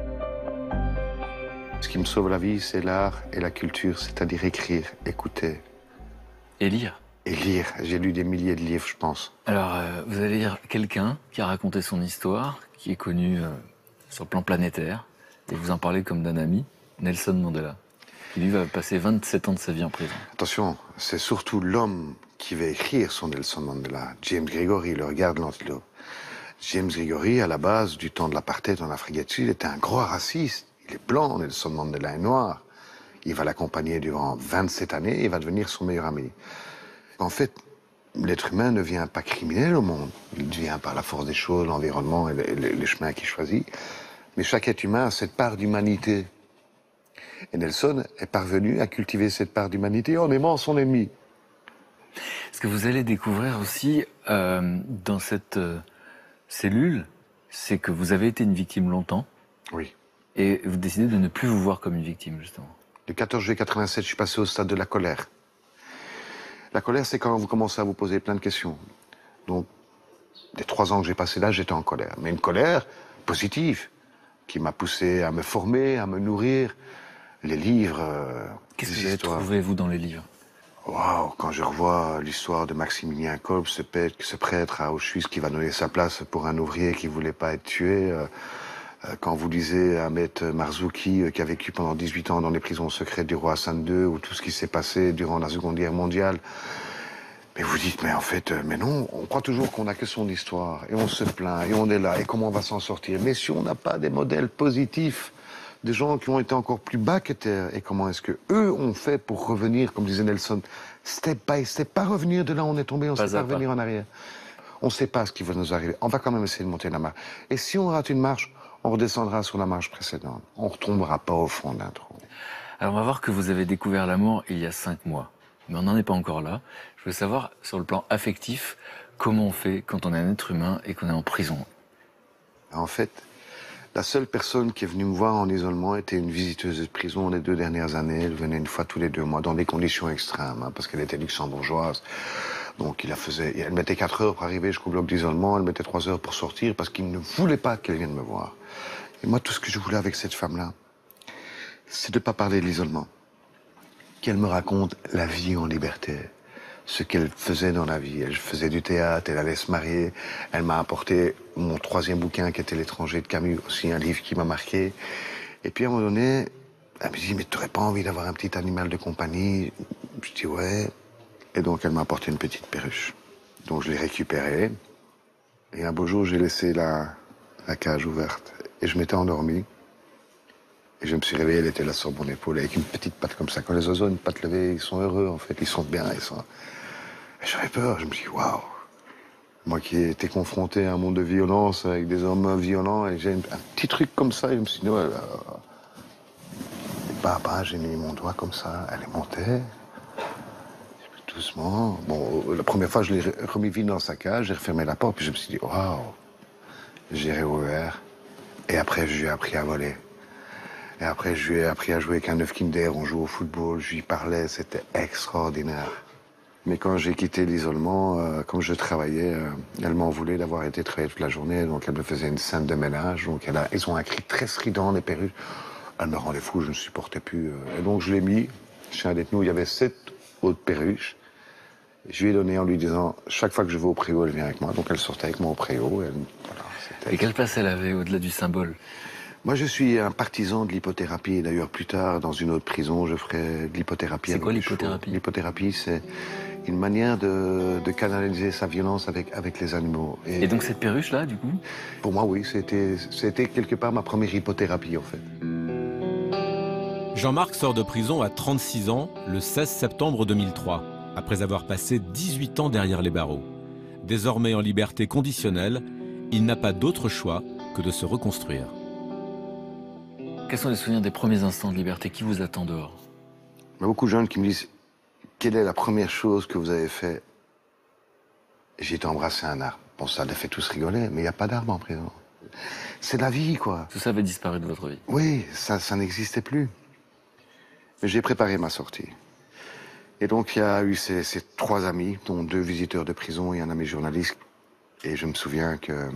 Ce qui me sauve la vie, c'est l'art et la culture, c'est-à-dire écrire, écouter. Et lire. Et lire. J'ai lu des milliers de livres, je pense. Alors, vous allez lire quelqu'un qui a raconté son histoire, qui est connu sur le plan planétaire, et vous en parlez comme d'un ami, Nelson Mandela, qui lui va passer 27 ans de sa vie en prison. Attention, c'est surtout l'homme qui va écrire son Nelson Mandela. James Gregory, le regard de l'antilope. James Gregory, à la base du temps de l'apartheid en Afrique du Sud, était un gros raciste. Il est blanc, Nelson Mandela est noir. Il va l'accompagner durant 27 années et il va devenir son meilleur ami. En fait, l'être humain ne vient pas criminel au monde. Il vient par la force des choses, l'environnement et les chemins qu'il choisit. Mais chaque être humain a cette part d'humanité. Et Nelson est parvenu à cultiver cette part d'humanité en aimant son ennemi. Ce que vous allez découvrir aussi dans cette cellule, c'est que vous avez été une victime longtemps. Oui. Et vous décidez de ne plus vous voir comme une victime, justement. Le 14 juillet 87, je suis passé au stade de la colère. La colère, c'est quand vous commencez à vous poser plein de questions. Donc, les 3 ans que j'ai passé là, j'étais en colère. Mais une colère positive, qui m'a poussé à me former, à me nourrir. Les livres... Qu'est-ce que vous avez trouvé, vous, dans les livres? Waouh, quand je revois l'histoire de Maximilien Kolb, ce prêtre à Auschwitz qui va donner sa place pour un ouvrier qui voulait pas être tué. Quand vous lisez Ahmed Marzouki, qui a vécu pendant 18 ans dans les prisons secrètes du roi Hassan II, ou tout ce qui s'est passé durant la Seconde Guerre mondiale. Mais vous dites, mais en fait, mais non, on croit toujours qu'on n'a que son histoire, et on se plaint, et on est là, et comment on va s'en sortir? Mais si on n'a pas des modèles positifs, des gens qui ont été encore plus bas que terre, et comment est-ce que eux ont fait pour revenir, comme disait Nelson, step by step, pas revenir de là où on est tombé, on ne sait pas revenir en arrière. On ne sait pas ce qui va nous arriver. On va quand même essayer de monter la marche. Et si on rate une marche, on redescendra sur la marche précédente. On ne retombera pas au fond d'un trou. Alors on va voir que vous avez découvert l'amour il y a 5 mois. Mais on n'en est pas encore là. Je veux savoir, sur le plan affectif, comment on fait quand on est un être humain et qu'on est en prison? En fait, la seule personne qui est venue me voir en isolement était une visiteuse de prison les 2 dernières années. Elle venait une fois tous les 2 mois, dans des conditions extrêmes, parce qu'elle était luxembourgeoise. Donc elle mettait 4 heures pour arriver jusqu'au bloc d'isolement, elle mettait 3 heures pour sortir, parce qu'il ne voulait pas qu'elle vienne me voir. Et moi, tout ce que je voulais avec cette femme-là, c'est de ne pas parler de l'isolement. Qu'elle me raconte la vie en liberté, ce qu'elle faisait dans la vie. Elle faisait du théâtre, elle allait se marier. Elle m'a apporté mon 3e bouquin qui était L'étranger de Camus, aussi un livre qui m'a marqué. Et puis à un moment donné, elle me dit, mais tu n'aurais pas envie d'avoir un petit animal de compagnie? Je dis, ouais. Et donc elle m'a apporté une petite perruche. Donc je l'ai récupérée. Et un beau jour, j'ai laissé la cage ouverte. Et je m'étais endormi. Et je me suis réveillé, elle était là sur mon épaule, avec une petite patte comme ça. Quand les oiseaux ont une patte levée, ils sont heureux, en fait. Ils sont bien, Et j'avais peur. Je me suis dit, waouh. Moi qui ai été confronté à un monde de violence, avec des hommes violents, et j'ai un petit truc comme ça, et je me suis dit, ouais, j'ai mis mon doigt comme ça, elle est montée. Doucement. Bon, la première fois, je l'ai remis vite dans sa cage, j'ai refermé la porte, puis je me suis dit, waouh. J'ai réouvert. Et après, je lui ai appris à voler. Et après, je lui ai appris à jouer avec un œuf Kinder, on jouait au football, je lui parlais, c'était extraordinaire. Mais quand j'ai quitté l'isolement, comme je travaillais, elle m'en voulait d'avoir été travailler toute la journée, donc elle me faisait une scène de ménage, donc ils ont un cri très strident, les perruches. Elle me rendait fou, je ne supportais plus. Et donc je l'ai mis chez un détenu où il y avait 7 autres perruches. Je lui ai donné en lui disant, chaque fois que je vais au préau, elle vient avec moi. Donc elle sortait avec moi au préau. Voilà, et quelle place elle avait au-delà du symbole? Moi, je suis un partisan de l'hypothérapie. Et d'ailleurs, plus tard, dans une autre prison, je ferai de l'hypothérapie. C'est quoi l'hypothérapie? L'hypothérapie, c'est une manière de canaliser sa violence avec les animaux. Et donc cette perruche-là, du coup? Pour moi, oui. C'était quelque part ma première hypothérapie, en fait. Jean-Marc sort de prison à 36 ans le 16 septembre 2003, après avoir passé 18 ans derrière les barreaux. Désormais en liberté conditionnelle, il n'a pas d'autre choix que de se reconstruire. Quels sont les souvenirs des premiers instants de liberté? Qui vous attend dehors? Il y a beaucoup de jeunes qui me disent, quelle est la première chose que vous avez fait? J'ai été embrasser un arbre. Bon, ça les fait tous rigoler, mais il n'y a pas d'arbre en prison. C'est la vie, quoi. Tout ça avait disparu de votre vie? Oui, ça n'existait plus. Mais j'ai préparé ma sortie. Et donc, il y a eu ces 3 amis, dont 2 visiteurs de prison et un ami journaliste. Et je me souviens que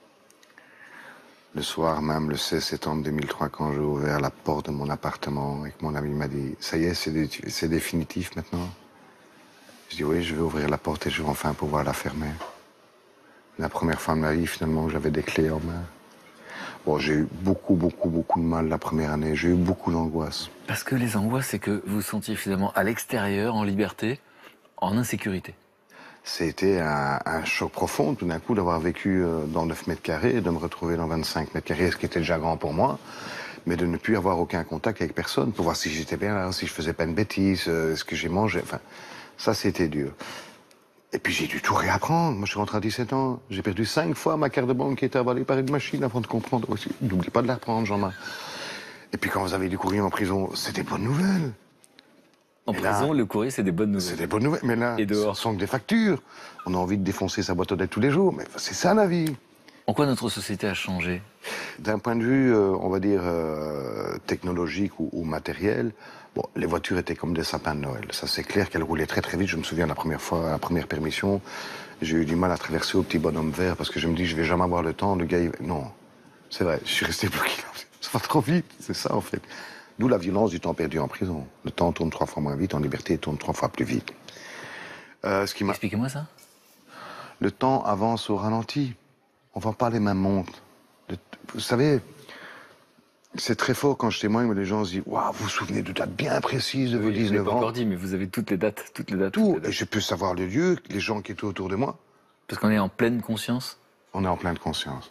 le soir même, le 16 septembre 2003, quand j'ai ouvert la porte de mon appartement et que mon ami m'a dit « Ça y est, c'est définitif maintenant ?» Je dis « Oui, je vais ouvrir la porte et je vais enfin pouvoir la fermer. » La première fois de ma vie, finalement, où j'avais des clés en main. Bon, j'ai eu beaucoup de mal la première année. J'ai eu beaucoup d'angoisse. Parce que les angoisses, c'est que vous vous sentiez finalement à l'extérieur, en liberté, en insécurité. C'était un choc profond, tout d'un coup, d'avoir vécu dans 9 mètres carrés et de me retrouver dans 25 mètres carrés, ce qui était déjà grand pour moi, mais de ne plus avoir aucun contact avec personne pour voir si j'étais bien là, si je faisais pas une bêtise, ce que j'ai mangé. Enfin, ça, c'était dur. Et puis, j'ai dû tout réapprendre. Moi, je suis rentré à 17 ans. J'ai perdu 5 fois ma carte de banque qui était avalée par une machine avant de comprendre. N'oublie pas de la reprendre, Jean-Marc. Et puis, quand vous avez du courrier en prison, c'est des bonnes nouvelles. En prison, le courrier, c'est des bonnes nouvelles. C'est des bonnes nouvelles, mais là, et dehors, ce sont que des factures. On a envie de défoncer sa boîte aux lettres tous les jours, mais c'est ça la vie. En quoi notre société a changé? D'un point de vue, on va dire, technologique ou matériel, bon, les voitures étaient comme des sapins de Noël. Ça, c'est clair qu'elles roulaient très très vite. Je me souviens la première fois, la première permission, j'ai eu du mal à traverser au petit bonhomme vert parce que je me dis, je vais jamais avoir le temps. Le gars, non, c'est vrai, je suis resté bloqué. Ça va trop vite, c'est ça en fait. D'où la violence du temps perdu en prison. Le temps tourne 3 fois moins vite, en liberté, il tourne 3 fois plus vite. Expliquez-moi ça. Le temps avance au ralenti. On ne voit pas les mêmes montres. Vous savez, c'est très fort quand je témoigne, mais les gens se disent « Waouh, vous vous souvenez de dates bien précises de vos 19 ans ?» Je ne l'ai pas encore dit, mais vous avez toutes les dates. Tout. Et je peux savoir le lieu, les gens qui étaient autour de moi. Parce qu'on est en pleine conscience. On est en pleine conscience.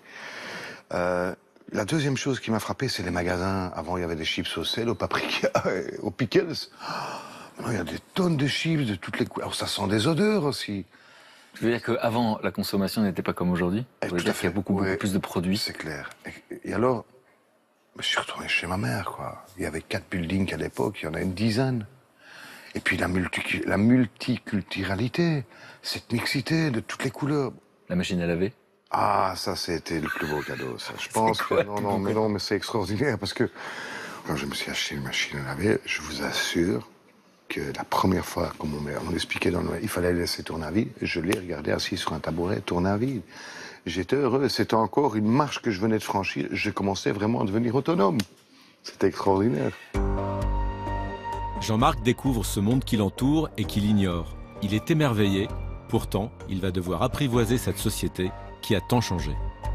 La deuxième chose qui m'a frappé, c'est les magasins. Avant, il y avait des chips au sel, au paprika, aux pickles. Maintenant, il y a des tonnes de chips de toutes les couleurs. Alors, ça sent des odeurs aussi. Je veux dire qu'avant, la consommation n'était pas comme aujourd'hui. Tout à fait. Il y a beaucoup plus de produits. C'est clair. Et alors, je suis retourné chez ma mère, quoi. Il y avait 4 buildings à l'époque, il y en a une dizaine. Et puis la multiculturalité, cette mixité de toutes les couleurs. La machine à laver? Ah, ça, c'était le plus beau cadeau, ça. Je pense que... Non, mais c'est extraordinaire, parce que quand je me suis acheté une machine à laver, je vous assure que la première fois, comme on expliquait il fallait laisser tourner à vide, je l'ai regardé assis sur un tabouret, tourner à vide. J'étais heureux, c'était encore une marche que je venais de franchir. Je commençais vraiment à devenir autonome. C'était extraordinaire. Jean-Marc découvre ce monde qui l'entoure et qu'il ignore. Il est émerveillé, pourtant il va devoir apprivoiser cette société qui a tant changé.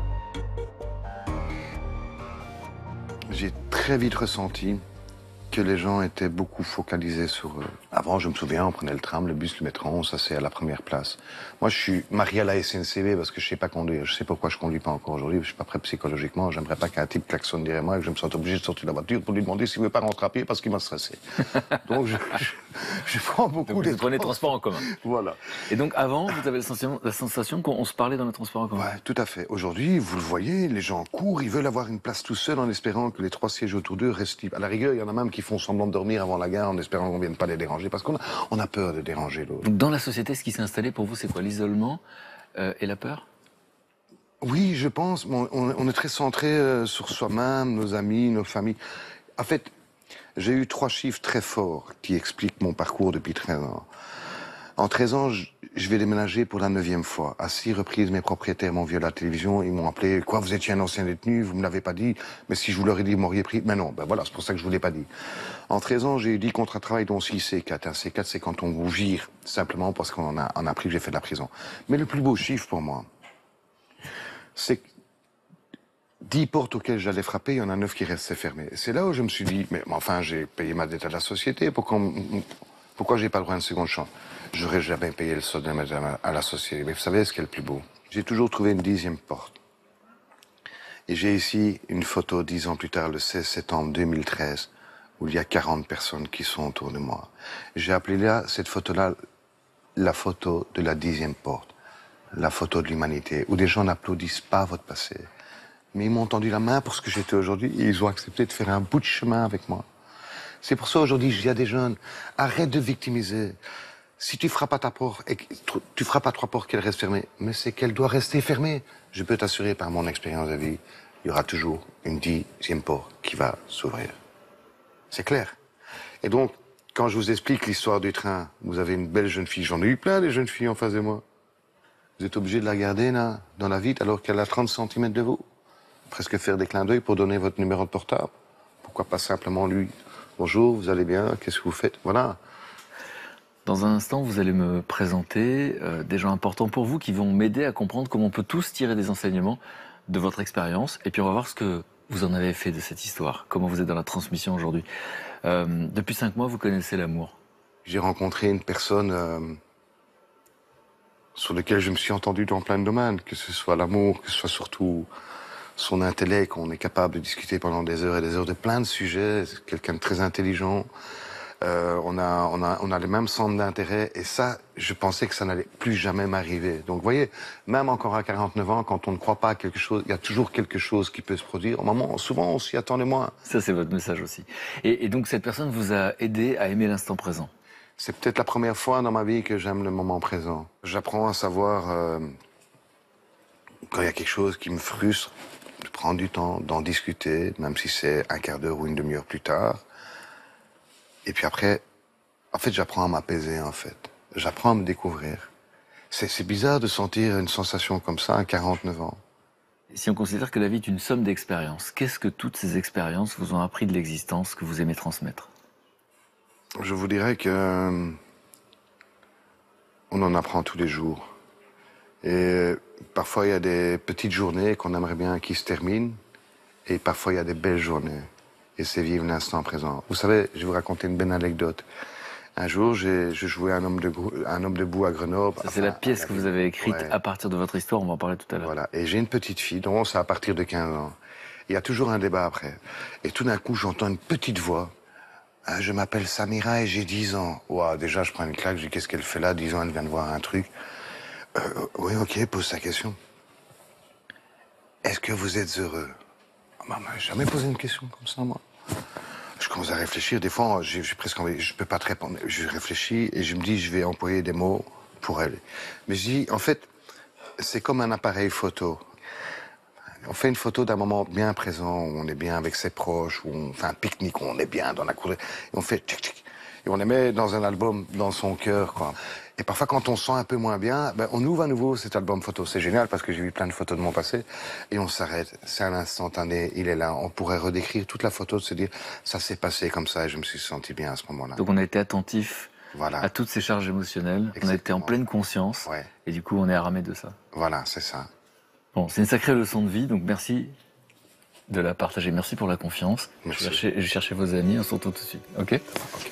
J'ai très vite ressenti que les gens étaient beaucoup focalisés sur eux. Avant, je me souviens, on prenait le tram, le bus, le métro, on s'asseyait à la première place. Moi, je suis marié à la SNCB parce que je sais pas conduire. Je sais pourquoi je conduis pas encore aujourd'hui. Je suis pas prêt psychologiquement. J'aimerais pas qu'un type klaxonne derrière moi et que je me sente obligé de sortir de la voiture pour lui demander s'il veut pas rentrer à pied parce qu'il m'a stressé. Donc, je prends beaucoup Donc, les vous prenez les transports en commun. Voilà. Et donc avant, vous avez la sensation qu'on se parlait dans les transports en commun. Ouais, tout à fait. Aujourd'hui, vous le voyez, les gens courent, ils veulent avoir une place tout seuls en espérant que les 3 sièges autour d'eux restent libres. À la rigueur, il y en a même qui font semblant de dormir avant la gare en espérant qu'on vienne pas les déranger parce qu'on a peur de déranger l'autre. Donc dans la société, ce qui s'est installé pour vous, c'est quoi? L'isolement et la peur? Oui, je pense. On est très centré sur soi-même, nos amis, nos familles. En fait, j'ai eu 3 chiffres très forts qui expliquent mon parcours depuis 13 ans. En 13 ans, je vais déménager pour la 9e fois. À 6 reprises, mes propriétaires m'ont vu à la télévision. Ils m'ont appelé. Quoi, vous étiez un ancien détenu, vous me l'avez pas dit. Mais si je vous l'aurais dit, vous m'auriez pris. Mais non, ben voilà, c'est pour ça que je vous l'ai pas dit. En 13 ans, j'ai eu 10 contrats de travail, dont 6 C4. Un C4, c'est quand on vous vire, simplement parce qu'on a appris que j'ai fait de la prison. Mais le plus beau chiffre pour moi, c'est que 10 portes auxquelles j'allais frapper, il y en a 9 qui restaient fermées. C'est là où je me suis dit, mais enfin, j'ai payé ma dette à la société, pourquoi j'ai pas le droit à une seconde chance? J'aurais jamais payé le solde à la société. Mais vous savez ce qui est le plus beau? J'ai toujours trouvé une 10e porte. Et j'ai ici une photo 10 ans plus tard, le 16 septembre 2013, où il y a 40 personnes qui sont autour de moi. J'ai appelé là, cette photo-là, la photo de la 10e porte. La photo de l'humanité, où des gens n'applaudissent pas votre passé. Mais ils m'ont tendu la main pour ce que j'étais aujourd'hui et ils ont accepté de faire un bout de chemin avec moi. C'est pour ça aujourd'hui, je dis à des jeunes, arrête de victimiser. Si tu frappes à ta porte et que tu frappes à 3 portes qu'elle reste fermée, mais c'est qu'elle doit rester fermée. Je peux t'assurer par mon expérience de vie, il y aura toujours une 10e porte qui va s'ouvrir. C'est clair. Et donc, quand je vous explique l'histoire du train, vous avez une belle jeune fille, j'en ai eu plein des jeunes filles en face de moi. Vous êtes obligé de la garder là, dans la vitre alors qu'elle a 30 cm de vous. Presque faire des clins d'œil pour donner votre numéro de portable. Pourquoi pas simplement lui? Bonjour, vous allez bien? Qu'est-ce que vous faites? Voilà. Dans un instant, vous allez me présenter des gens importants pour vous qui vont m'aider à comprendre comment on peut tous tirer des enseignements de votre expérience. Et puis on va voir ce que vous en avez fait de cette histoire, comment vous êtes dans la transmission aujourd'hui. Depuis 5 mois, vous connaissez l'amour. J'ai rencontré une personne sur laquelle je me suis entendu dans plein de domaines, que ce soit l'amour, que ce soit surtout son intellect. On est capable de discuter pendant des heures et des heures de plein de sujets. C'est quelqu'un de très intelligent. On a les mêmes centres d'intérêt et ça, je pensais que ça n'allait plus jamais m'arriver. Donc, vous voyez, même encore à 49 ans, quand on ne croit pas à quelque chose, il y a toujours quelque chose qui peut se produire. Au moment, souvent, on s'y attend le moins. Ça, c'est votre message aussi. Et donc, cette personne vous a aidé à aimer l'instant présent. C'est peut-être la première fois dans ma vie que j'aime le moment présent. J'apprends à savoir quand il y a quelque chose qui me frustre, de prendre du temps, d'en discuter, même si c'est un quart d'heure ou une demi-heure plus tard. Et puis après, en fait, j'apprends à m'apaiser, en fait. J'apprends à me découvrir. C'est bizarre de sentir une sensation comme ça à 49 ans. Si on considère que la vie est une somme d'expériences, qu'est-ce que toutes ces expériences vous ont appris de l'existence que vous aimez transmettre? Je vous dirais que on en apprend tous les jours. Et parfois, il y a des petites journées qu'on aimerait bien qui se terminent. Et parfois, il y a des belles journées. Et c'est vivre l'instant présent. Vous savez, je vais vous raconter une belle anecdote. Un jour, je jouais un homme debout à Grenoble. C'est la pièce que vous avez écrite à partir de votre histoire, on va en parler tout à l'heure. Voilà. Et j'ai une petite fille, dont c'est à partir de 15 ans. Il y a toujours un débat après. Et tout d'un coup, j'entends une petite voix. Ah, je m'appelle Samira et j'ai 10 ans. Ouah, déjà, je prends une claque, je dis qu'est-ce qu'elle fait là? 10 ans, elle vient de voir un truc. Oui, ok, pose ta question. Est-ce que vous êtes heureux? Maman, j'ai jamais posé une question comme ça, moi. Je commence à réfléchir. Des fois, j'ai presque envie, je peux pas te répondre. Je réfléchis et je me dis, je vais employer des mots pour elle. Mais je dis, en fait, c'est comme un appareil photo. On fait une photo d'un moment bien présent, où on est bien avec ses proches, où on fait un pique-nique, où on est bien dans la cour. Et on fait tchic, tchic. Et on les met dans un album, dans son cœur, quoi. Et parfois, quand on se sent un peu moins bien, ben, on ouvre à nouveau cet album photo. C'est génial parce que j'ai vu plein de photos de mon passé. Et on s'arrête. C'est un instantané. Il est là. On pourrait redécrire toute la photo, de se dire, ça s'est passé comme ça et je me suis senti bien à ce moment-là. Donc on a été attentif Voilà. à toutes ces charges émotionnelles. On a été en Exactement. pleine conscience. Ouais. Et du coup, on est armé de ça. Voilà, c'est ça. Bon, c'est une sacrée leçon de vie, donc merci de la partager. Merci pour la confiance. Merci. Je vais chercher vos amis, on se retrouve tout de suite. Ok? Ok.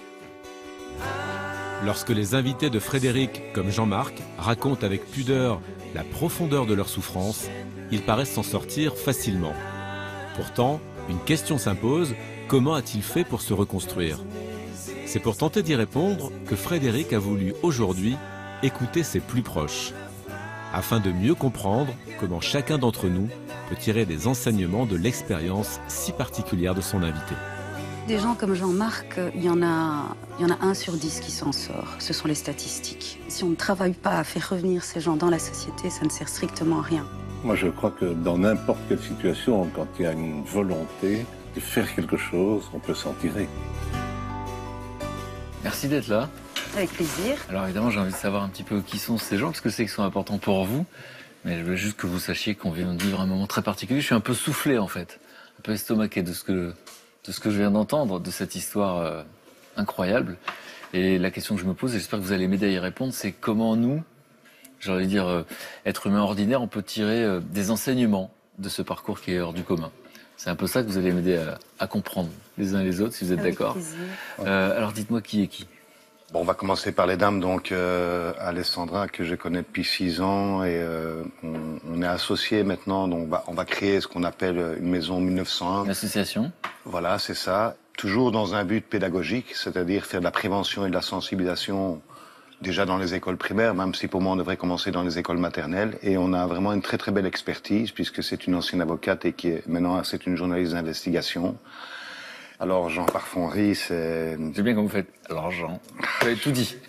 Lorsque les invités de Frédéric, comme Jean-Marc, racontent avec pudeur la profondeur de leur souffrance, ils paraissent s'en sortir facilement. Pourtant, une question s'impose, comment a-t-il fait pour se reconstruire? C'est pour tenter d'y répondre que Frédéric a voulu aujourd'hui écouter ses plus proches, afin de mieux comprendre comment chacun d'entre nous peut tirer des enseignements de l'expérience si particulière de son invité. Des gens comme Jean-Marc, il y en a 1 sur 10 qui s'en sort. Ce sont les statistiques. Si on ne travaille pas à faire revenir ces gens dans la société, ça ne sert strictement à rien. Moi, je crois que dans n'importe quelle situation, quand il y a une volonté de faire quelque chose, on peut s'en tirer. Merci d'être là. Avec plaisir. Alors évidemment, j'ai envie de savoir un petit peu qui sont ces gens, parce que c'est qu'ils sont importants pour vous. Mais je veux juste que vous sachiez qu'on vient de vivre un moment très particulier. Je suis un peu soufflé, en fait. Un peu estomaqué de ce que je viens d'entendre, de cette histoire incroyable. Et la question que je me pose, et j'espère que vous allez m'aider à y répondre, c'est comment nous, j'allais dire, être humain ordinaire, on peut tirer des enseignements de ce parcours qui est hors du commun. C'est un peu ça que vous allez m'aider à comprendre les uns les autres, si vous êtes Avec d'accord. plaisir. Alors dites-moi qui est qui. Bon, on va commencer par les dames. Donc, Alessandra, que je connais depuis 6 ans, et on est associés maintenant. Donc, on va créer ce qu'on appelle une maison 1901. Une association. Voilà, c'est ça. Toujours dans un but pédagogique, c'est-à-dire faire de la prévention et de la sensibilisation déjà dans les écoles primaires, même si pour moi on devrait commencer dans les écoles maternelles. Et on a vraiment une très très belle expertise, puisque c'est une ancienne avocate et qui est maintenant c'est une journaliste d'investigation. Alors Jean Parfonry, c'est... J'aime bien quand vous faites. Alors Jean, vous avez tout dit.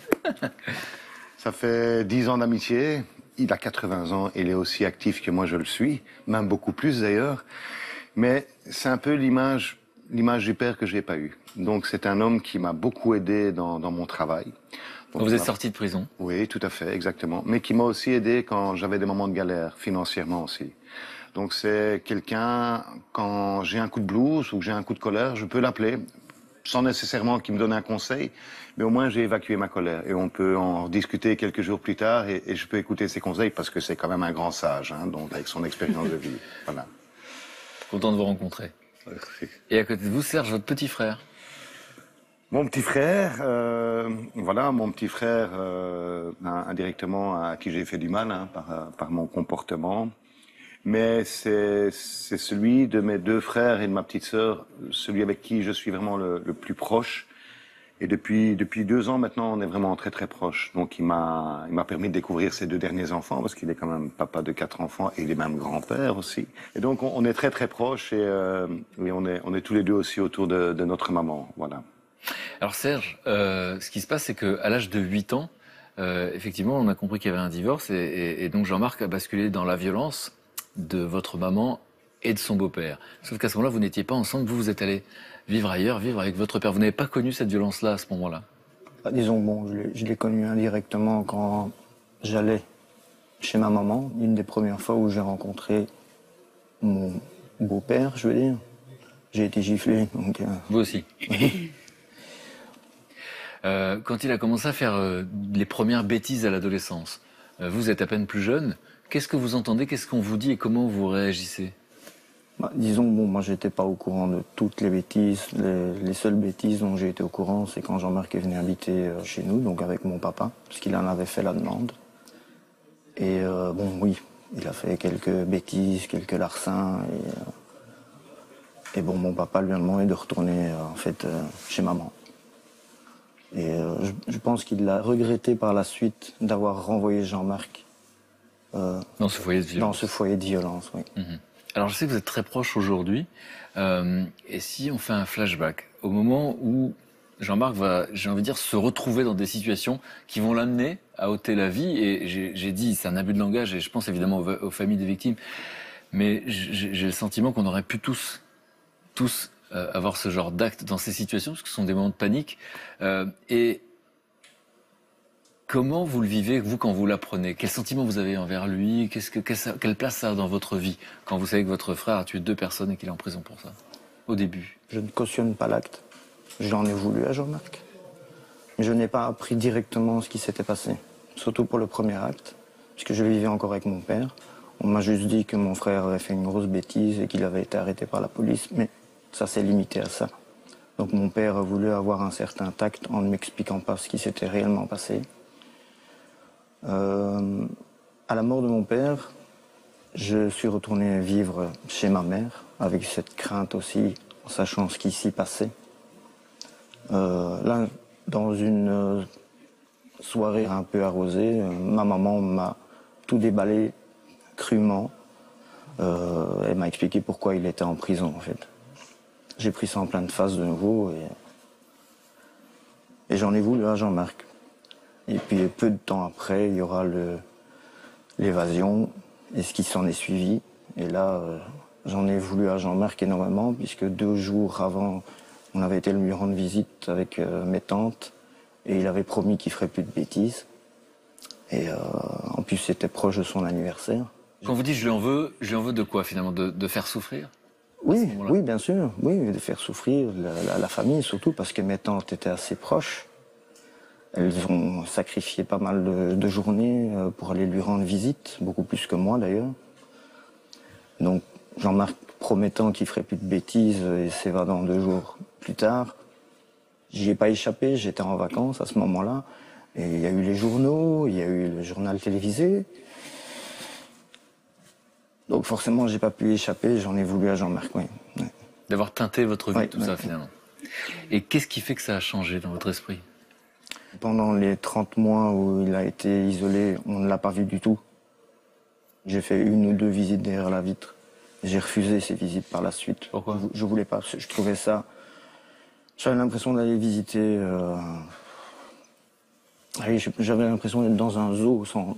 Ça fait 10 ans d'amitié. Il a 80 ans, il est aussi actif que moi je le suis, même beaucoup plus d'ailleurs. Mais c'est un peu l'image du père que j'ai pas eu. Donc c'est un homme qui m'a beaucoup aidé dans mon travail. Donc, Vous êtes sorti de prison. Oui, tout à fait, exactement. Mais qui m'a aussi aidé quand j'avais des moments de galère, financièrement aussi. Donc c'est quelqu'un, quand j'ai un coup de blues ou que j'ai un coup de colère, je peux l'appeler, sans nécessairement qu'il me donne un conseil, mais au moins j'ai évacué ma colère. Et on peut en discuter quelques jours plus tard et je peux écouter ses conseils parce que c'est quand même un grand sage, hein, donc avec son expérience de vie. Voilà. Content de vous rencontrer. Merci. Et à côté de vous, Serge, votre petit frère. Mon petit frère, voilà, mon petit frère, indirectement à qui j'ai fait du mal hein, par mon comportement. Mais c'est celui de mes 2 frères et de ma petite sœur, celui avec qui je suis vraiment le plus proche. Et depuis 2 ans maintenant, on est vraiment très très proches. Donc il m'a permis de découvrir ses 2 derniers enfants, parce qu'il est quand même papa de 4 enfants et il est même grand-père aussi. Et donc on est très très proches et on est tous les 2 aussi autour de notre maman, voilà. Alors Serge, ce qui se passe, c'est qu'à l'âge de 8 ans, effectivement, on a compris qu'il y avait un divorce et donc Jean-Marc a basculé dans la violence de votre maman et de son beau-père. Sauf qu'à ce moment-là, vous n'étiez pas ensemble, vous êtes allés vivre ailleurs, vivre avec votre père. Vous n'avez pas connu cette violence-là à ce moment-là? Disons, bon, je l'ai connu indirectement quand j'allais chez ma maman. Une des premières fois où j'ai rencontré mon beau-père, je veux dire. J'ai été giflé, donc... Vous aussi. Quand il a commencé à faire les premières bêtises à l'adolescence, vous êtes à peine plus jeune. Qu'est-ce que vous entendez, qu'est-ce qu'on vous dit et comment vous réagissez? Disons, bon, moi j'étais pas au courant de toutes les bêtises. Les seules bêtises dont j'ai été au courant, c'est quand Jean-Marc est venu habiter chez nous, donc avec mon papa, parce qu'il en avait fait la demande. Et bon, oui, il a fait quelques bêtises, quelques larcins. Et bon, mon papa lui a demandé de retourner en fait chez maman. Et je pense qu'il l'a regretté par la suite d'avoir renvoyé Jean-Marc dans ce foyer de violence. Dans ce foyer de violence, oui. Mmh. Alors je sais que vous êtes très proches aujourd'hui. Et si on fait un flashback au moment où Jean-Marc va, j'ai envie de dire, se retrouver dans des situations qui vont l'amener à ôter la vie. Et j'ai dit, c'est un abus de langage et je pense évidemment aux familles des victimes. Mais j'ai le sentiment qu'on aurait pu tous avoir ce genre d'acte dans ces situations, parce que ce sont des moments de panique. Et comment vous le vivez, vous, quand vous l'apprenez? Quel sentiment vous avez envers lui? Quelle place ça a dans votre vie, quand vous savez que votre frère a tué 2 personnes et qu'il est en prison pour ça, au début? Je ne cautionne pas l'acte. J'en ai voulu à Jean-Marc. Mais je n'ai pas appris directement ce qui s'était passé. Surtout pour le premier acte, puisque je vivais encore avec mon père. On m'a juste dit que mon frère avait fait une grosse bêtise et qu'il avait été arrêté par la police, mais ça s'est limité à ça. Donc mon père a voulu avoir un certain tact en ne m'expliquant pas ce qui s'était réellement passé. À la mort de mon père, je suis retourné vivre chez ma mère, avec cette crainte aussi, en sachant ce qui s'y passait. Là, dans une soirée un peu arrosée, ma maman m'a tout déballé crûment. Elle m'a expliqué pourquoi il était en prison, en fait. J'ai pris ça en pleine face de nouveau et j'en ai voulu à Jean-Marc. Et puis peu de temps après, il y aura l'évasion et ce qui s'en est suivi. Et là, j'en ai voulu à Jean-Marc énormément, puisque 2 jours avant, on avait été lui rendre visite avec mes tantes et il avait promis qu'il ferait plus de bêtises. Et en plus, c'était proche de son anniversaire. Quand vous dites je lui en veux de quoi finalement? De faire souffrir? Oui, oui, bien sûr. Oui, de faire souffrir la famille, surtout parce que mes tantes étaient assez proches. Elles ont sacrifié pas mal de journées pour aller lui rendre visite, beaucoup plus que moi d'ailleurs. Donc Jean-Marc promettant qu'il ferait plus de bêtises et s'évadant 2 jours plus tard, j'y ai pas échappé, j'étais en vacances à ce moment-là. Et il y a eu les journaux, il y a eu le journal télévisé. Donc forcément, j'ai pas pu y échapper, j'en ai voulu à Jean-Marc, oui. Ouais. D'avoir teinté votre vie, Ouais, tout ça finalement. Et qu'est-ce qui fait que ça a changé dans votre esprit? Pendant les 30 mois où il a été isolé, on ne l'a pas vu du tout. J'ai fait 1 ou 2 visites derrière la vitre. J'ai refusé ces visites par la suite. Pourquoi? Je voulais pas, je trouvais ça... J'avais l'impression d'aller visiter... J'avais l'impression d'être dans un zoo sans...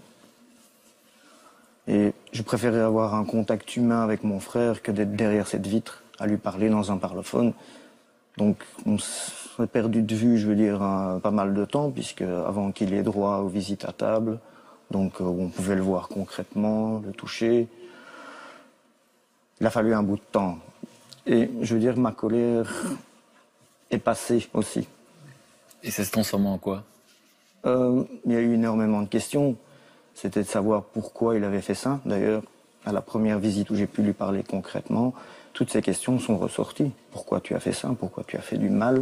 Et je préférais avoir un contact humain avec mon frère que d'être derrière cette vitre, à lui parler dans un parlophone. Donc on s'est perdu de vue, je veux dire, pas mal de temps, puisque avant qu'il ait droit aux visites à table, donc on pouvait le voir concrètement, le toucher, il a fallu un bout de temps. Et je veux dire, ma colère est passée aussi. Et ça se transforme en quoi? Il y a eu énormément de questions. C'était de savoir pourquoi il avait fait ça. D'ailleurs, à la première visite où j'ai pu lui parler concrètement, toutes ces questions sont ressorties. Pourquoi tu as fait ça? Pourquoi tu as fait du mal?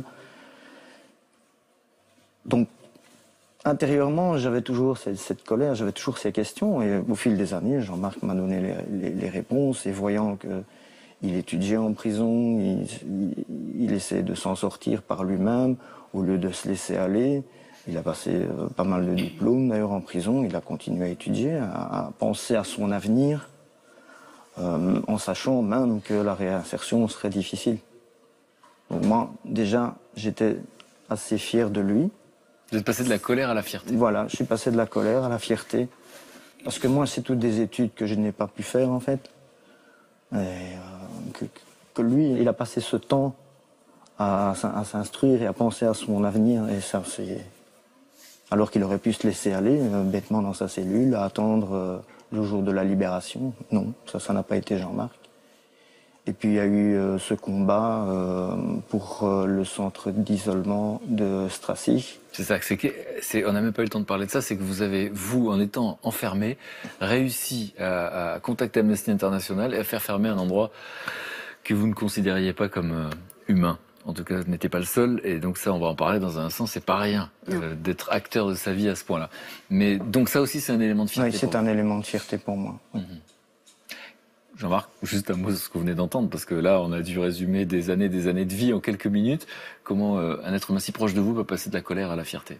Donc, intérieurement, j'avais toujours cette colère, j'avais toujours ces questions. Et au fil des années, Jean-Marc m'a donné les réponses. Et voyant qu'il étudiait en prison, il essayait de s'en sortir par lui-même, au lieu de se laisser aller. Il a passé pas mal de diplômes d'ailleurs en prison. Il a continué à étudier, à penser à son avenir, en sachant même que la réinsertion serait difficile. Donc moi, déjà, j'étais assez fier de lui. Vous êtes passé de la colère à la fierté? Voilà, je suis passé de la colère à la fierté. Parce que moi, c'est toutes des études que je n'ai pas pu faire en fait. Et, que lui, il a passé ce temps à s'instruire et à penser à son avenir. Et ça, c'est... Alors qu'il aurait pu se laisser aller bêtement dans sa cellule, à attendre le jour de la libération. Non, ça n'a pas été Jean-Marc. Et puis il y a eu ce combat pour le centre d'isolement de Strassi. C'est ça, on n'a même pas eu le temps de parler de ça, c'est que vous avez, vous, en étant enfermé, réussi à contacter Amnesty International et à faire fermer un endroit que vous ne considériez pas comme humain. En tout cas, vous n'étiez pas le seul, et donc ça, on va en parler dans un sens, c'est pas rien d'être acteur de sa vie à ce point-là. Mais donc ça aussi, c'est un élément de fierté. Oui, c'est un élément de fierté pour moi. Oui. Jean-Marc, juste un mot sur ce que vous venez d'entendre, parce que là, on a dû résumer des années de vie en quelques minutes. Comment un être humain si proche de vous peut passer de la colère à la fierté?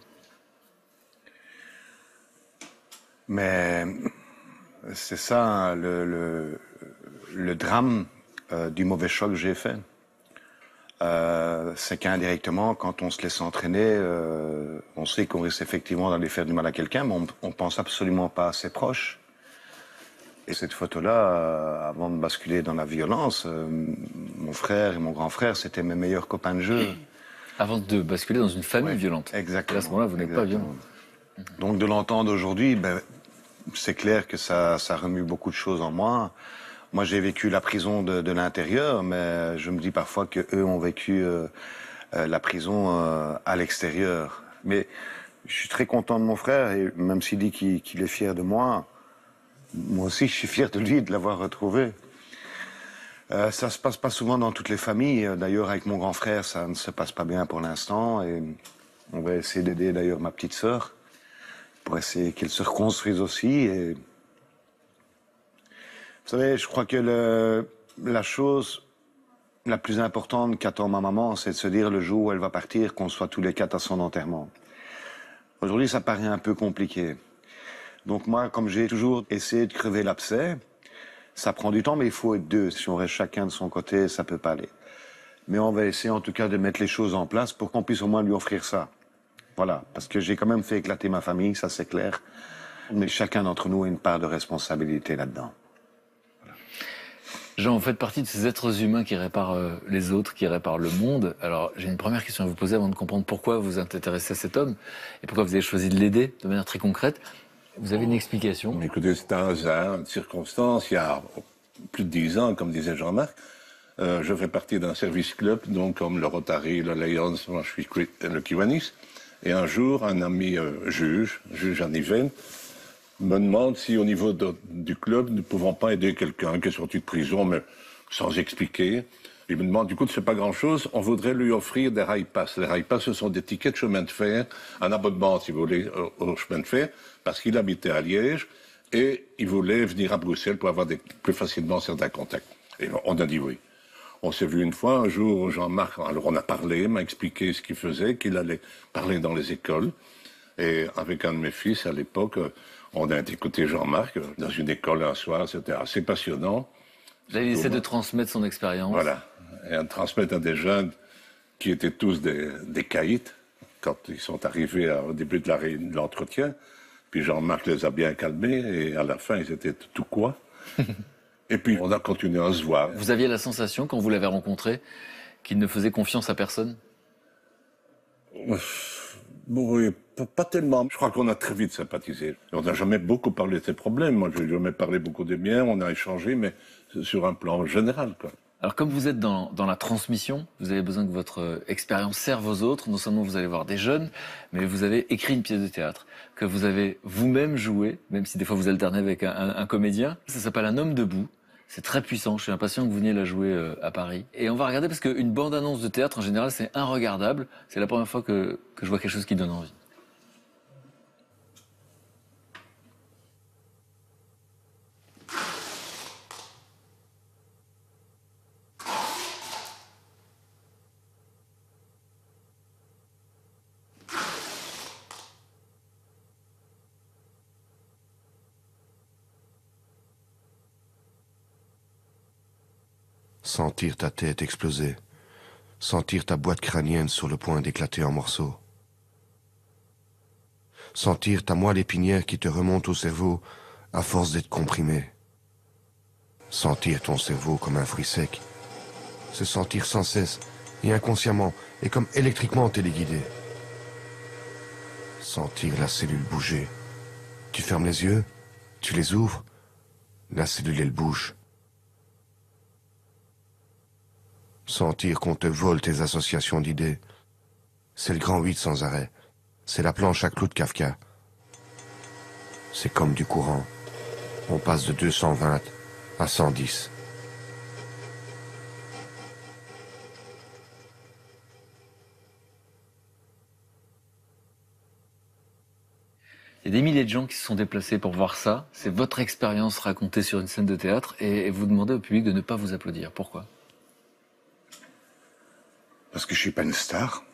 Mais c'est ça le drame du mauvais choix que j'ai fait. C'est qu'indirectement, quand on se laisse entraîner, on sait qu'on risque effectivement d'aller faire du mal à quelqu'un, mais on pense absolument pas à ses proches. Et cette photo-là, avant de basculer dans la violence, mon frère et mon grand frère, c'était mes meilleurs copains de jeu. Avant de basculer dans une famille violente. Exactement. Et à ce moment-là, vous n'êtes pas violent. Donc de l'entendre aujourd'hui, c'est clair que ça remue beaucoup de choses en moi. Moi, j'ai vécu la prison de l'intérieur, mais je me dis parfois qu'eux ont vécu la prison à l'extérieur. Mais je suis très content de mon frère, et même s'il dit qu'il est fier de moi, moi aussi, je suis fier de lui, de l'avoir retrouvé. Ça se passe pas souvent dans toutes les familles. D'ailleurs, avec mon grand frère, ça ne se passe pas bien pour l'instant. Et on va essayer d'aider d'ailleurs ma petite sœur pour essayer qu'elle se reconstruise aussi. Et... Vous savez, je crois que la chose la plus importante qu'attend ma maman, c'est de se dire le jour où elle va partir, qu'on soit tous les 4 à son enterrement. Aujourd'hui, ça paraît un peu compliqué. Donc moi, comme j'ai toujours essayé de crever l'abcès, ça prend du temps, mais il faut être 2. Si on reste chacun de son côté, ça peut pas aller. Mais on va essayer en tout cas de mettre les choses en place pour qu'on puisse au moins lui offrir ça. Voilà, parce que j'ai quand même fait éclater ma famille, ça c'est clair. Mais chacun d'entre nous a une part de responsabilité là-dedans. Voilà. Jean, vous faites partie de ces êtres humains qui réparent les autres, qui réparent le monde. Alors, j'ai une première question à vous poser avant de comprendre pourquoi vous vous intéressez à cet homme et pourquoi vous avez choisi de l'aider de manière très concrète. Vous avez une explication? Écoutez, c'est un hasard, une circonstance. Il y a plus de 10 ans, comme disait Jean-Marc, je fais partie d'un service club, donc comme le Rotary, le Lions, moi je suis le Kiwanis. Et un jour, un ami juge à Nivelles, me demande si au niveau du club, nous ne pouvons pas aider quelqu'un qui est sorti de prison, mais sans expliquer. Il me demande, du coup, c'est pas grand-chose, on voudrait lui offrir des rail pass. Les rail pass, ce sont des tickets de chemin de fer, un abonnement, si vous voulez, au chemin de fer, parce qu'il habitait à Liège, et il voulait venir à Bruxelles pour avoir plus facilement certains contacts. Et on a dit oui. On s'est vu une fois, un jour, Jean-Marc, alors on a parlé, m'a expliqué ce qu'il faisait, qu'il allait parler dans les écoles. Et avec un de mes fils, à l'époque, on a écouté Jean-Marc dans une école un soir, c'était assez passionnant. Vous avez essayé de transmettre son expérience. Voilà, et de transmettre à des jeunes qui étaient tous des caïds, quand ils sont arrivés au début de l'entretien. Puis Jean-Marc les a bien calmés, et à la fin, ils étaient tout quoi. Et puis, on a continué à se voir. Vous aviez la sensation, quand vous l'avez rencontré, qu'il ne faisait confiance à personne? Oui, pas tellement. Je crois qu'on a très vite sympathisé. On n'a jamais beaucoup parlé de ses problèmes. Moi, je n'ai jamais parlé beaucoup des miens. On a échangé, mais sur un plan général, quoi. Alors, comme vous êtes dans la transmission, vous avez besoin que votre expérience serve aux autres. Non seulement vous allez voir des jeunes, mais vous avez écrit une pièce de théâtre que vous avez vous-même jouée, même si des fois vous alternez avec un comédien. Ça s'appelle Un homme debout. C'est très puissant. Je suis impatient que vous veniez la jouer à Paris. Et on va regarder parce qu'une bande-annonce de théâtre, en général, c'est inregardable. C'est la première fois que je vois quelque chose qui donne envie. Sentir ta tête exploser, sentir ta boîte crânienne sur le point d'éclater en morceaux, sentir ta moelle épinière qui te remonte au cerveau à force d'être comprimée, sentir ton cerveau comme un fruit sec, se sentir sans cesse et inconsciemment et comme électriquement téléguidé, sentir la cellule bouger. Tu fermes les yeux, tu les ouvres, la cellule elle bouge. Sentir qu'on te vole tes associations d'idées. C'est le grand 8 sans arrêt. C'est la planche à clous de Kafka. C'est comme du courant. On passe de 220 à 110. Il y a des milliers de gens qui se sont déplacés pour voir ça. C'est votre expérience racontée sur une scène de théâtre et vous demandez au public de ne pas vous applaudir. Pourquoi ? Parce que je suis pas une star.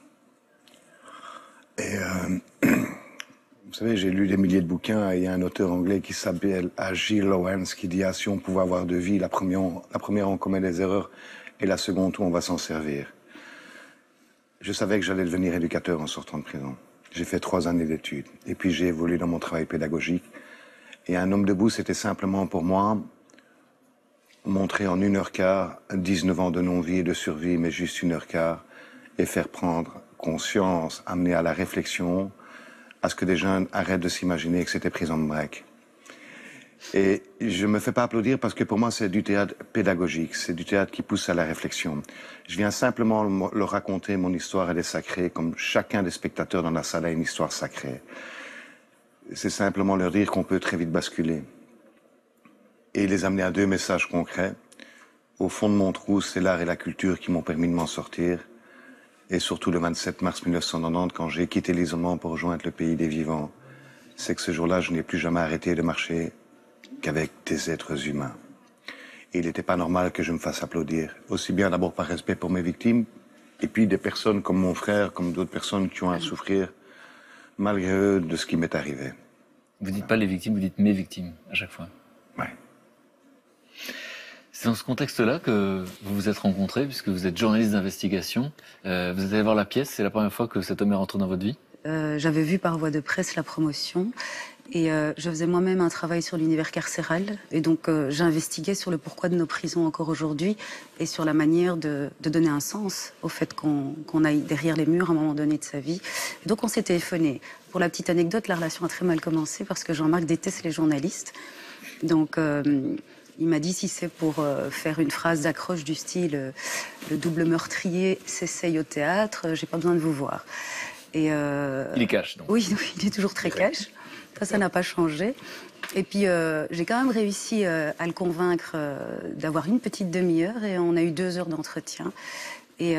Et vous savez, j'ai lu des milliers de bouquins et il y a un auteur anglais qui s'appelle G. Lawrence qui dit « Ah, si on pouvait avoir 2 vies, la première on commet des erreurs et la seconde où on va s'en servir ». Je savais que j'allais devenir éducateur en sortant de prison. J'ai fait 3 années d'études et puis j'ai évolué dans mon travail pédagogique Et un homme debout, c'était simplement pour moi montrer en 1h15 19 ans de non-vie et de survie, mais juste 1h15, et faire prendre conscience, amener à la réflexion, à ce que des jeunes arrêtent de s'imaginer que c'était prison break. Et je me fais pas applaudir parce que pour moi c'est du théâtre pédagogique, c'est du théâtre qui pousse à la réflexion. Je viens simplement leur raconter mon histoire, elle est sacrée, comme chacun des spectateurs dans la salle a une histoire sacrée. C'est simplement leur dire qu'on peut très vite basculer. Et les amener à 2 messages concrets. Au fond de mon trou, c'est l'art et la culture qui m'ont permis de m'en sortir. Et surtout le 27 mars 1990, quand j'ai quitté l'isolement pour rejoindre le pays des vivants, c'est que ce jour-là, je n'ai plus jamais arrêté de marcher qu'avec des êtres humains. Et il n'était pas normal que je me fasse applaudir. Aussi bien d'abord par respect pour mes victimes, et puis des personnes comme mon frère, comme d'autres personnes qui ont à souffrir, malgré eux, de ce qui m'est arrivé. Vous dites pas les victimes, vous dites mes victimes, à chaque fois. Ouais. C'est dans ce contexte-là que vous vous êtes rencontrés, puisque vous êtes journaliste d'investigation. Vous êtes allé voir la pièce, c'est la première fois que cet homme est rentré dans votre vie? J'avais vu par voie de presse la promotion et je faisais moi-même un travail sur l'univers carcéral et donc j'investiguais sur le pourquoi de nos prisons encore aujourd'hui et sur la manière de donner un sens au fait qu'on aille derrière les murs à un moment donné de sa vie. Et donc on s'est téléphoné. Pour la petite anecdote, la relation a très mal commencé parce que Jean-Marc déteste les journalistes. Donc il m'a dit si c'est pour faire une phrase d'accroche du style le double meurtrier s'essaye au théâtre, j'ai pas besoin de vous voir. Et il est cash, donc. Oui, il est toujours très cash. Ça n'a pas changé. Et puis, j'ai quand même réussi à le convaincre d'avoir une petite demi-heure et on a eu 2 heures d'entretien. Et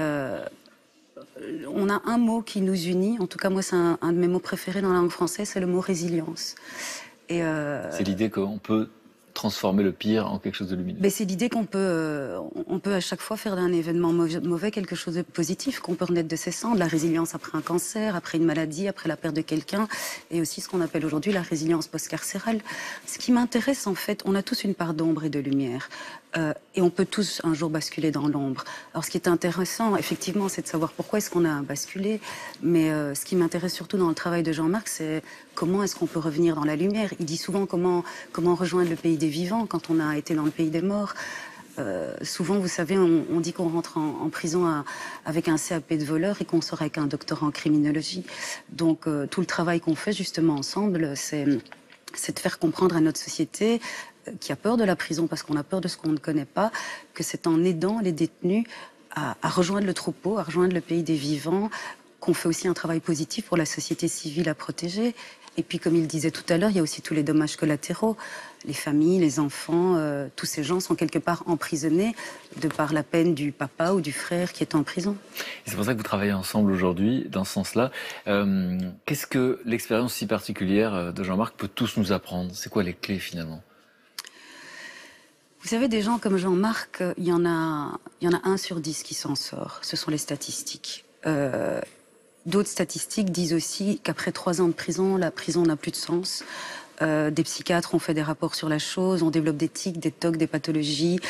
on a un mot qui nous unit. En tout cas, moi, c'est un de mes mots préférés dans la langue française, c'est le mot résilience. Et c'est l'idée qu'on peut transformer le pire en quelque chose de lumineux. C'est l'idée qu'on peut, on peut à chaque fois faire d'un événement mauvais quelque chose de positif, qu'on peut renaître de ses cendres, la résilience après un cancer, après une maladie, après la perte de quelqu'un, et aussi ce qu'on appelle aujourd'hui la résilience post-carcérale. Ce qui m'intéresse en fait, on a tous une part d'ombre et de lumière. Et on peut tous un jour basculer dans l'ombre. Alors ce qui est intéressant, effectivement, c'est de savoir pourquoi est-ce qu'on a basculé. Mais ce qui m'intéresse surtout dans le travail de Jean-Marc, c'est comment est-ce qu'on peut revenir dans la lumière. Il dit souvent comment rejoindre le pays des vivants quand on a été dans le pays des morts. Souvent, vous savez, on dit qu'on rentre en prison avec un CAP de voleur et qu'on sort avec un doctorat en criminologie. Donc tout le travail qu'on fait justement ensemble, c'est de faire comprendre à notre société qui a peur de la prison parce qu'on a peur de ce qu'on ne connaît pas, que c'est en aidant les détenus à rejoindre le troupeau, à rejoindre le pays des vivants, qu'on fait aussi un travail positif pour la société civile à protéger. Et puis, comme il disait tout à l'heure, il y a aussi tous les dommages collatéraux. Les familles, les enfants, tous ces gens sont quelque part emprisonnés de par la peine du papa ou du frère qui est en prison. Et c'est pour ça que vous travaillez ensemble aujourd'hui, dans ce sens-là. Qu'est-ce que l'expérience si particulière de Jean-Marc peut tous nous apprendre? C'est quoi les clés, finalement? Vous savez, des gens comme Jean-Marc, il y en a 1 sur 10 qui s'en sort. Ce sont les statistiques. D'autres statistiques disent aussi qu'après 3 ans de prison, la prison n'a plus de sens. Des psychiatres ont fait des rapports sur la chose, on développe des tics, des tocs, des pathologies.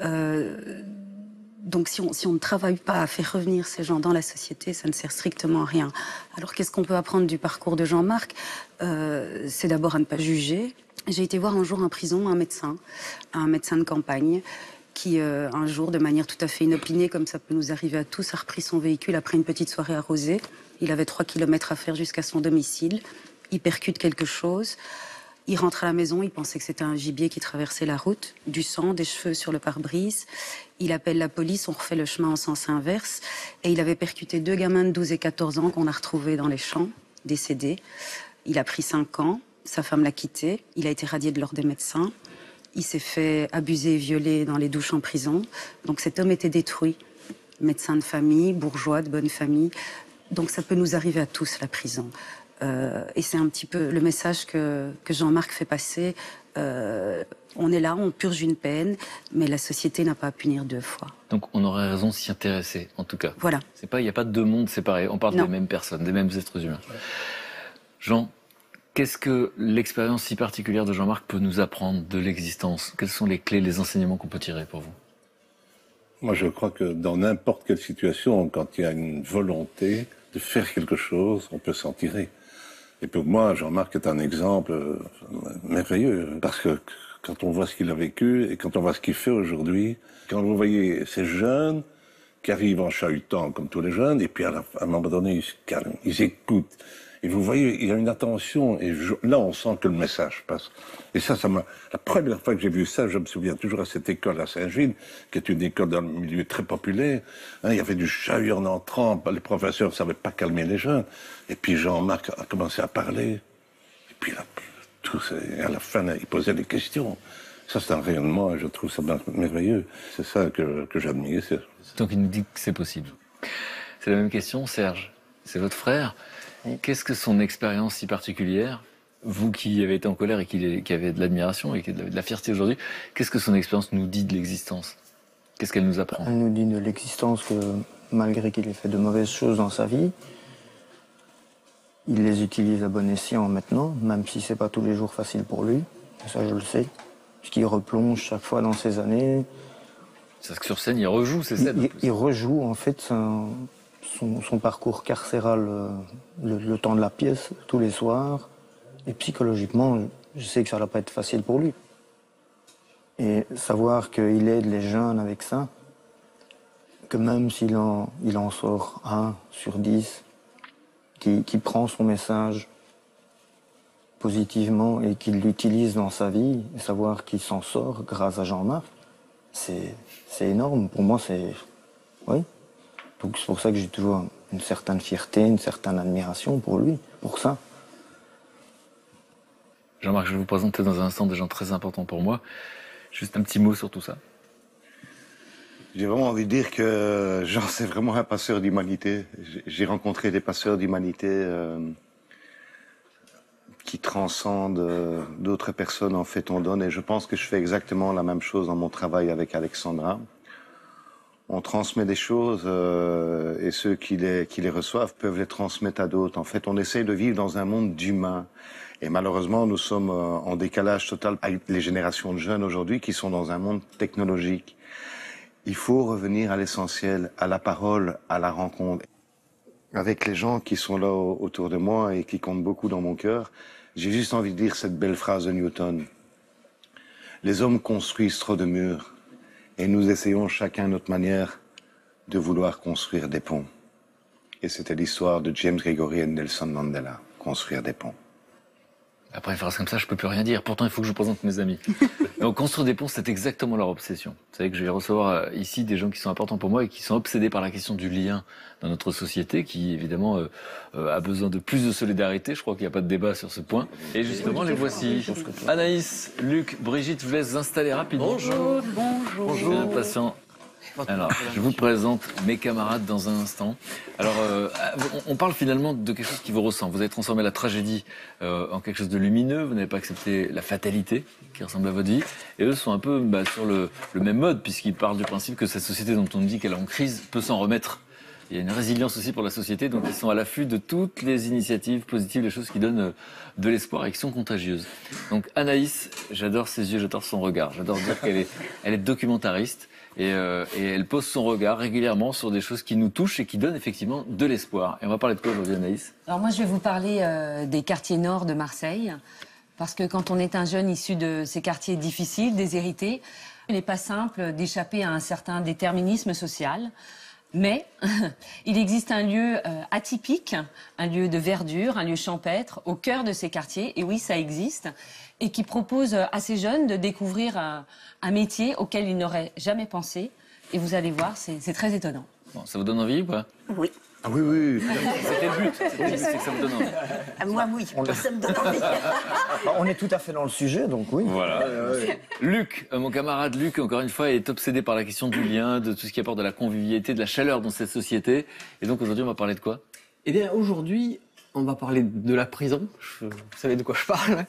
Donc si on ne travaille pas à faire revenir ces gens dans la société, ça ne sert strictement à rien. Alors qu'est-ce qu'on peut apprendre du parcours de Jean-Marc? C'est d'abord à ne pas juger. J'ai été voir un jour en prison un médecin de campagne, qui un jour, de manière tout à fait inopinée, comme ça peut nous arriver à tous, a repris son véhicule après une petite soirée arrosée. Il avait 3 kilomètres à faire jusqu'à son domicile. Il percute quelque chose. Il rentre à la maison, il pensait que c'était un gibier qui traversait la route. Du sang, des cheveux sur le pare-brise. Il appelle la police, on refait le chemin en sens inverse. Et il avait percuté 2 gamins de 12 et 14 ans qu'on a retrouvés dans les champs, décédés. Il a pris 5 ans. Sa femme l'a quitté. Il a été radié de l'ordre des médecins. Il s'est fait abuser et violer dans les douches en prison. Donc cet homme était détruit. Médecin de famille, bourgeois, de bonne famille. Donc ça peut nous arriver à tous, la prison. Et c'est un petit peu le message que Jean-Marc fait passer. On est là, on purge une peine, mais la société n'a pas à punir 2 fois. Donc on aurait raison de s'y intéresser, en tout cas. Voilà. Il n'y a pas 2 mondes séparés. On parle des mêmes personnes, des mêmes êtres humains. Ouais. Jean, qu'est-ce que l'expérience si particulière de Jean-Marc peut nous apprendre de l'existence? Quels sont les clés, les enseignements qu'on peut tirer pour vous? Moi, je crois que dans n'importe quelle situation, quand il y a une volonté de faire quelque chose, on peut s'en tirer. Et pour moi, Jean-Marc est un exemple merveilleux, parce que quand on voit ce qu'il a vécu et quand on voit ce qu'il fait aujourd'hui, quand vous voyez ces jeunes qui arrivent en chahutant comme tous les jeunes, et puis à un moment donné, ils se calment, ils écoutent. Et vous voyez, il y a une attention, et là, on sent que le message passe. Et ça m'a... La première fois que j'ai vu ça, je me souviens toujours à cette école à Saint-Gilles, qui est une école dans le milieu très populaire. Il y avait du chahut en entrant, les professeurs ne savaient pas calmer les jeunes. Et puis Jean-Marc a commencé à parler. Et puis là, à la fin, il posait des questions. Ça, c'est un rayonnement, et je trouve ça merveilleux. C'est ça que j'admire. Donc il nous dit que c'est possible. C'est la même question, Serge. C'est votre frère. Qu'est-ce que son expérience si particulière, vous qui avez été en colère et qui avez de l'admiration et qui avez de la fierté aujourd'hui, qu'est-ce que son expérience nous dit de l'existence? Qu'est-ce qu'elle nous apprend? Elle nous dit de l'existence que malgré qu'il ait fait de mauvaises choses dans sa vie, il les utilise à bon escient maintenant, même si c'est pas tous les jours facile pour lui. Ça, je le sais. Parce qu'il replonge chaque fois dans ses années. C'est que sur scène, il rejoue ces scènes. Il rejoue, en fait, son parcours carcéral le temps de la pièce, tous les soirs. Et psychologiquement, je sais que ça ne va pas être facile pour lui. Et savoir qu'il aide les jeunes avec ça, que même s'il en sort 1 sur 10, qui prend son message positivement et qu'il l'utilise dans sa vie, et savoir qu'il s'en sort grâce à Jean-Marc, c'est énorme. Pour moi, c'est... Oui. Donc c'est pour ça que j'ai toujours une certaine fierté, une certaine admiration pour lui, pour ça. Jean-Marc, je vais vous présenter dans un instant des gens très importants pour moi. Juste un petit mot sur tout ça. J'ai vraiment envie de dire que Jean, c'est vraiment un passeur d'humanité. J'ai rencontré des passeurs d'humanité qui transcendent d'autres personnes en fait on donne. Et je pense que je fais exactement la même chose dans mon travail avec Alexandra. On transmet des choses et ceux qui les reçoivent peuvent les transmettre à d'autres. En fait, on essaye de vivre dans un monde d'humains. Et malheureusement, nous sommes en décalage total avec les générations de jeunes aujourd'hui qui sont dans un monde technologique. Il faut revenir à l'essentiel, à la parole, à la rencontre. Avec les gens qui sont là autour de moi et qui comptent beaucoup dans mon cœur, j'ai juste envie de dire cette belle phrase de Newton. Les hommes construisent trop de murs et nous essayons chacun notre manière de vouloir construire des ponts. Et c'était l'histoire de James Gregory et Nelson Mandela, construire des ponts. Après une phrase comme ça, je peux plus rien dire. Pourtant, il faut que je vous présente mes amis. Donc, construire des ponts, c'est exactement leur obsession. Vous savez que je vais recevoir ici des gens qui sont importants pour moi et qui sont obsédés par la question du lien dans notre société, qui évidemment a besoin de plus de solidarité. Je crois qu'il n'y a pas de débat sur ce point. Et justement, les voici. Anaïs, Luc, Brigitte, je vous laisse vous installer rapidement. Bonjour. Bonjour. Je suis impatient. Alors, je vous présente mes camarades dans un instant. Alors, on parle finalement de quelque chose qui vous ressemble. Vous avez transformé la tragédie en quelque chose de lumineux. Vous n'avez pas accepté la fatalité qui ressemble à votre vie. Et eux sont un peu sur le même mode, puisqu'ils parlent du principe que cette société dont on dit qu'elle est en crise peut s'en remettre. Il y a une résilience aussi pour la société, donc ils sont à l'affût de toutes les initiatives positives, les choses qui donnent de l'espoir et qui sont contagieuses. Donc Anaïs, j'adore ses yeux, j'adore son regard. J'adore dire qu'elle est documentariste. Et elle pose son regard régulièrement sur des choses qui nous touchent et qui donnent effectivement de l'espoir. Et on va parler de quoi aujourd'hui, Anaïs? Alors moi, je vais vous parler des quartiers nord de Marseille. Parce que quand on est un jeune issu de ces quartiers difficiles, déshérités, il n'est pas simple d'échapper à un certain déterminisme social. Mais il existe un lieu atypique, un lieu de verdure, un lieu champêtre au cœur de ces quartiers. Et oui, ça existe. Et qui propose à ces jeunes de découvrir un métier auquel ils n'auraient jamais pensé. Et vous allez voir, c'est très étonnant. Bon, ça vous donne envie ou pas? Oui. Ah oui, oui. C'était le but, c'est que ça vous donne envie. Moi, oui. Ça me donne envie. On est tout à fait dans le sujet, donc oui. Voilà. Luc, mon camarade Luc, encore une fois, est obsédé par la question du lien, de tout ce qui apporte de la convivialité, de la chaleur dans cette société. Et donc aujourd'hui, on va parler de quoi? Eh bien, aujourd'hui, on va parler de la prison. Vous savez de quoi je parle.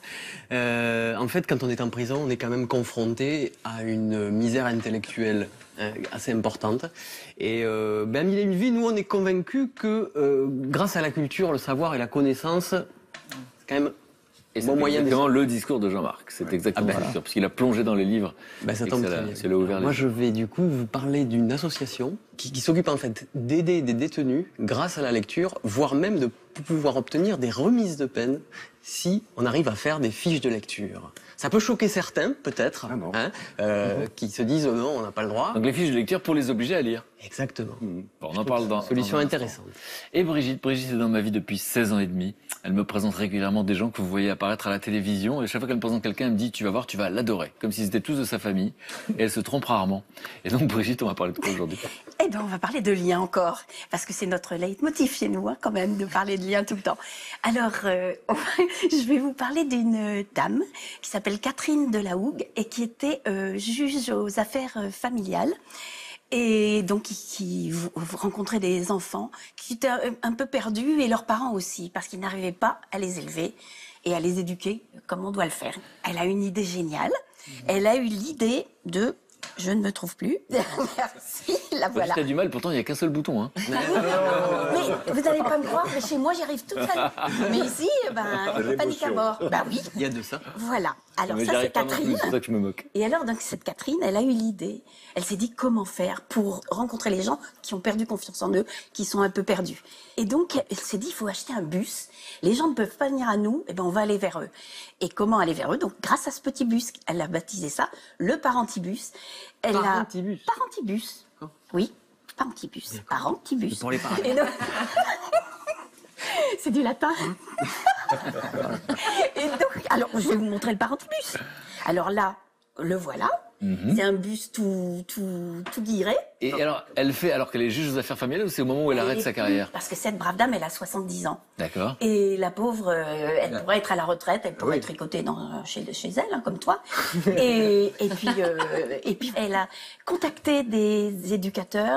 En fait, quand on est en prison, on est quand même confronté à une misère intellectuelle assez importante. Et à Mille et une vies, nous, on est convaincus que grâce à la culture, le savoir et la connaissance, c'est quand même et bon moyen. C'est exactement le discours de Jean-Marc. C'est exactement ça, parce qu'il a plongé dans les livres. Ça tombe très bien. C'est là ouvert. Moi, je vais du coup vous parler d'une association qui s'occupe en fait d'aider des détenus grâce à la lecture, voire même de pouvoir obtenir des remises de peine si on arrive à faire des fiches de lecture. Ça peut choquer certains, peut-être, qui se disent non, on n'a pas le droit. Donc les fiches de lecture pour les obliger à lire. Exactement. Bon, on en parle dans... Solution intéressante. Et Brigitte est dans ma vie depuis 16 ans et demi. Elle me présente régulièrement des gens que vous voyez apparaître à la télévision. Et chaque fois qu'elle me présente quelqu'un, elle me dit, tu vas voir, tu vas l'adorer. Comme s'ils étaient tous de sa famille. Et elle se trompe rarement. Et donc Brigitte, on va parler de quoi aujourd'hui? Eh bien, on va parler de liens encore. Parce que c'est notre leitmotiv chez nous, quand même, de parler de liens tout le temps. Alors, je vais vous parler d'une dame qui s'appelle Catherine Delahougue et qui était juge aux affaires familiales. Et donc, qui rencontrait des enfants qui étaient un peu perdus, et leurs parents aussi, parce qu'ils n'arrivaient pas à les élever et à les éduquer comme on doit le faire. Elle a une idée géniale. Elle a eu l'idée de... Je ne me trouve plus. Merci, la voilà. Tu as du mal, pourtant il n'y a qu'un seul bouton. Hein. Mais vous n'allez pas me croire, mais chez moi j'y arrive toute seule. Mais ici, panique à bord. Bah oui. Il y a de ça. Voilà. Alors mais ça c'est Catherine. C'est pour ça que je me moque. Et alors donc cette Catherine, elle a eu l'idée. Elle s'est dit comment faire pour rencontrer les gens qui ont perdu confiance en eux, qui sont un peu perdus. Et donc elle s'est dit il faut acheter un bus. Les gens ne peuvent pas venir à nous, et ben on va aller vers eux. Et comment aller vers eux? Donc grâce à ce petit bus, elle a baptisé ça le Parentibus. Parentibus. Parentibus. Oh. Oui, Parentibus. Parentibus. Pour les parents. C'est du latin. Et donc, alors, je vais vous montrer le Parentibus. Alors là, le voilà. C'est un bus tout guiré. Et alors, elle fait alors qu'elle est juge aux affaires familiales ou c'est au moment où elle arrête sa carrière? Parce que cette brave dame, elle a 70 ans. D'accord. Et la pauvre, elle pourrait être à la retraite, elle pourrait tricoter chez elle, hein, comme toi. et puis, elle a contacté des éducateurs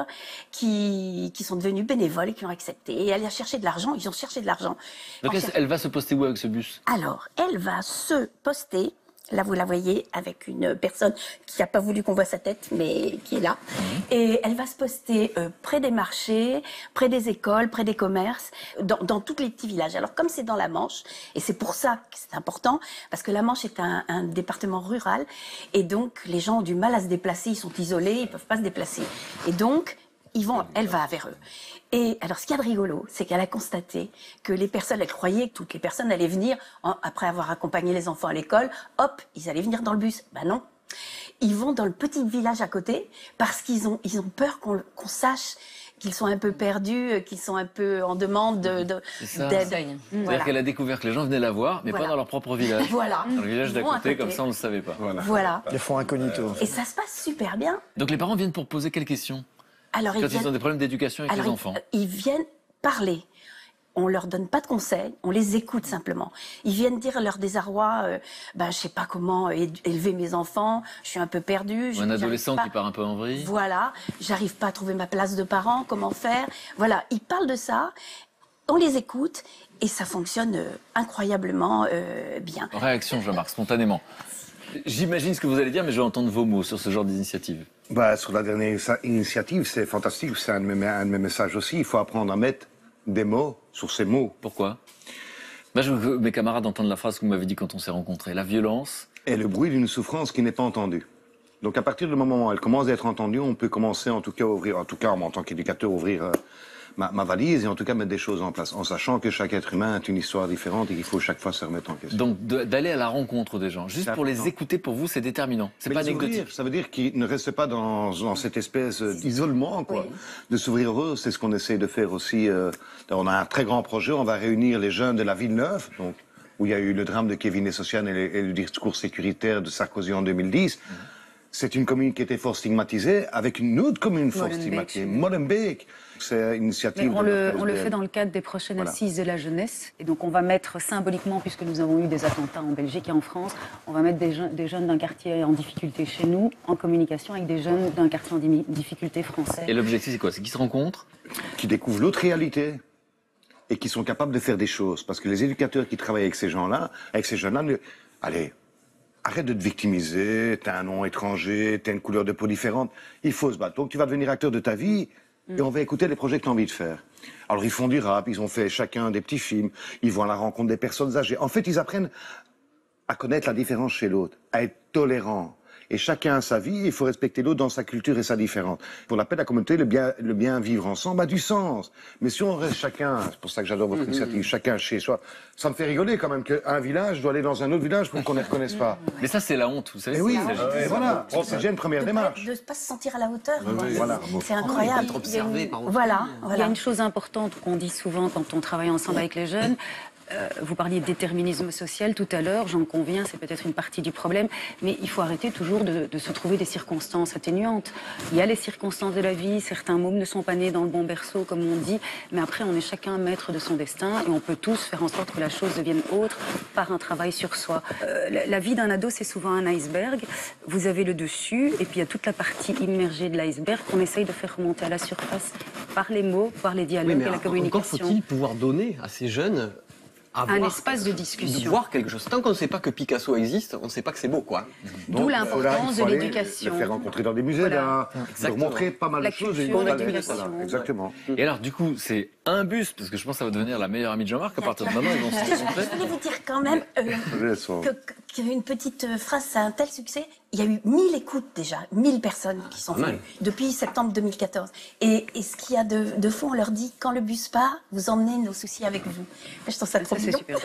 qui sont devenus bénévoles et qui ont accepté. Et elle a cherché de l'argent, ils ont cherché de l'argent. Donc elle va se poster où avec ce bus? Alors, elle va se poster... Là, vous la voyez avec une personne qui n'a pas voulu qu'on voit sa tête, mais qui est là. Et elle va se poster près des marchés, près des écoles, près des commerces, dans tous les petits villages. Alors, comme c'est dans la Manche, et c'est pour ça que c'est important, parce que la Manche est un département rural, et donc les gens ont du mal à se déplacer, ils sont isolés, ils ne peuvent pas se déplacer. Et donc, elle va vers eux. Et alors, ce qu'il y a de rigolo, c'est qu'elle a constaté que les personnes, elle croyait que toutes les personnes allaient venir, après avoir accompagné les enfants à l'école, hop, ils allaient venir dans le bus. Ben non. Ils vont dans le petit village à côté parce qu'ils ont peur qu'on sache qu'ils sont un peu perdus, qu'ils sont un peu en demande d'aide. C'est-à-dire qu'elle a découvert que les gens venaient la voir, mais pas dans leur propre village. Voilà. Dans le village d'à côté, comme ça on ne le savait pas. Voilà. Ils font incognito. Et ça se passe super bien. Donc les parents viennent pour poser quelles questions? Alors, ils ont des problèmes d'éducation avec les enfants. Ils viennent parler. On leur donne pas de conseils, on les écoute simplement. Ils viennent dire leur désarroi, je sais pas comment élever mes enfants, je suis un peu perdu. Un adolescent qui part un peu en vrille. Voilà, j'arrive pas à trouver ma place de parent, comment faire? Voilà, ils parlent de ça, on les écoute et ça fonctionne incroyablement bien. Réaction, Jean-Marc, spontanément. J'imagine ce que vous allez dire, mais je vais entendre vos mots sur ce genre d'initiative. Sur la dernière initiative, c'est fantastique. C'est un de mes messages aussi. Il faut apprendre à mettre des mots sur ces mots. Pourquoi? Je veux mes camarades entendre la phrase que vous m'avez dit quand on s'est rencontrés. La violence est le bruit d'une souffrance qui n'est pas entendue. Donc à partir du moment où elle commence à être entendue, on peut commencer en tout cas en tant qu'éducateur, ouvrir ma valise et en tout cas mettre des choses en place, en sachant que chaque être humain a une histoire différente et qu'il faut chaque fois se remettre en question. Donc d'aller à la rencontre des gens, juste pour les écouter, pour vous, c'est déterminant. C'est pas anecdotique. Ça veut dire qu'ils ne restent pas dans cette espèce d'isolement, quoi. Oui. De s'ouvrir eux, c'est ce qu'on essaie de faire aussi. On a un très grand projet, on va réunir les jeunes de la Villeneuve, donc, où il y a eu le drame de Kevin et Sofiane et le discours sécuritaire de Sarkozy en 2010. C'est une commune qui était fort stigmatisée, avec une autre commune fort stigmatisée, Molenbeek. C'est une initiative. On le fait dans le cadre des prochaines assises de la jeunesse. Et donc on va mettre symboliquement, puisque nous avons eu des attentats en Belgique et en France, on va mettre des jeunes d'un quartier en difficulté chez nous, en communication avec des jeunes d'un quartier en difficulté français. Et l'objectif c'est quoi? C'est qu'ils se rencontrent? Qui découvrent l'autre réalité et qui sont capables de faire des choses. Parce que les éducateurs qui travaillent avec ces gens-là, avec ces jeunes-là, allez, arrête de te victimiser, t'as un nom étranger, t'as une couleur de peau différente. Il faut se battre. Donc tu vas devenir acteur de ta vie et on va écouter les projets que tu as envie de faire. Alors ils font du rap, ils ont fait chacun des petits films, ils vont à la rencontre des personnes âgées. En fait, ils apprennent à connaître la différence chez l'autre, à être tolérants. Et chacun a sa vie, il faut respecter l'autre dans sa culture et sa différence. Pour la paix de la communauté, le bien vivre ensemble a du sens. Mais si on reste chacun, c'est pour ça que j'adore votre initiative, chacun chez soi, ça me fait rigoler quand même qu'un village doit aller dans un autre village pour qu'on ne les reconnaisse pas. Mais ça, c'est la honte, vous savez. Et oui, c'est voilà, c'est déjà une première démarche. De ne pas se sentir à la hauteur. Voilà. C'est incroyable. Voilà. Il y a une chose importante qu'on dit souvent quand on travaille ensemble avec les jeunes. Vous parliez de déterminisme social tout à l'heure, j'en conviens, c'est peut-être une partie du problème, mais il faut arrêter toujours de se trouver des circonstances atténuantes. Il y a les circonstances de la vie, certains mômes ne sont pas nés dans le bon berceau, comme on dit, mais après on est chacun maître de son destin et on peut tous faire en sorte que la chose devienne autre par un travail sur soi. La vie d'un ado, c'est souvent un iceberg. Vous avez le dessus et puis il y a toute la partie immergée de l'iceberg qu'on essaye de faire remonter à la surface par les mots, par les dialogues et la communication. Encore faut-il pouvoir donner à ces jeunes un espace de discussion. De voir quelque chose. Tant qu'on ne sait pas que Picasso existe, on ne sait pas que c'est beau, quoi. D'où l'importance de l'éducation. Le faire rencontrer dans des musées, leur montrer pas mal de choses. Exactement. Et alors, du coup, c'est un bus, parce que je pense que ça va devenir la meilleure amie de Jean-Marc à partir de maintenant. Ils vont se rencontrer. Je voulais vous dire quand même qu'une petite phrase, c'est un tel succès. Il y a eu 1000 écoutes déjà, 1000 personnes qui sont venues depuis septembre 2014. Et ce qu'il y a de fond, on leur dit, quand le bus part, vous emmenez nos soucis avec vous. Je trouve ça trop bien. Super.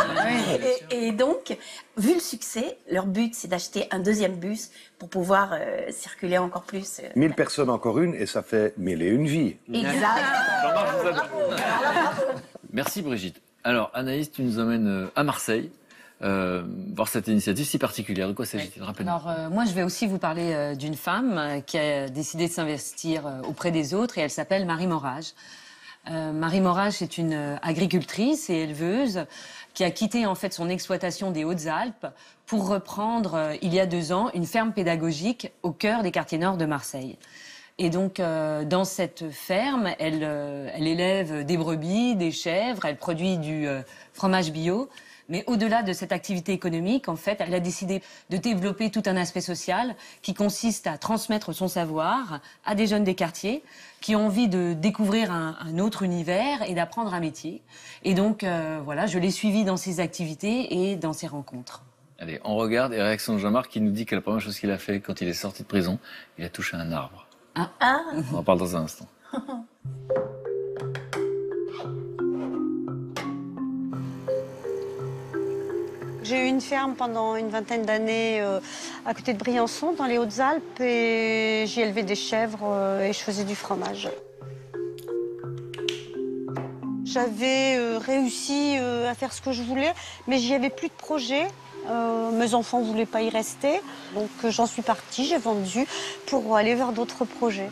Et donc, vu le succès, leur but, c'est d'acheter un deuxième bus pour pouvoir circuler encore plus. 1000 personnes, encore une, et ça fait 1001 vies. Exact. Jean-Marc, vous adore. Merci Brigitte. Alors, Anaïs, tu nous emmènes à Marseille. Voir cette initiative si particulière. De quoi s'agit-il? Alors, moi, je vais aussi vous parler d'une femme qui a décidé de s'investir auprès des autres et elle s'appelle Marie Morage. Marie Morage est une agricultrice et éleveuse qui a quitté en fait son exploitation des Hautes-Alpes pour reprendre, il y a 2 ans, une ferme pédagogique au cœur des quartiers nord de Marseille. Et donc, dans cette ferme, elle élève des brebis, des chèvres, elle produit du fromage bio. Mais au-delà de cette activité économique, en fait, elle a décidé de développer tout un aspect social qui consiste à transmettre son savoir à des jeunes des quartiers qui ont envie de découvrir un autre univers et d'apprendre un métier. Et donc, voilà, je l'ai suivie dans ses activités et dans ses rencontres. Allez, on regarde et réaction de Jean-Marc qui nous dit que la première chose qu'il a fait quand il est sorti de prison, il a touché un arbre. Ah. On en parle dans un instant. J'ai eu une ferme pendant une vingtaine d'années à côté de Briançon, dans les Hautes-Alpes, et j'y élevais des chèvres et je faisais du fromage. J'avais réussi à faire ce que je voulais, mais j'y avais plus de projet. Mes enfants ne voulaient pas y rester, donc j'en suis partie, j'ai vendu pour aller vers d'autres projets.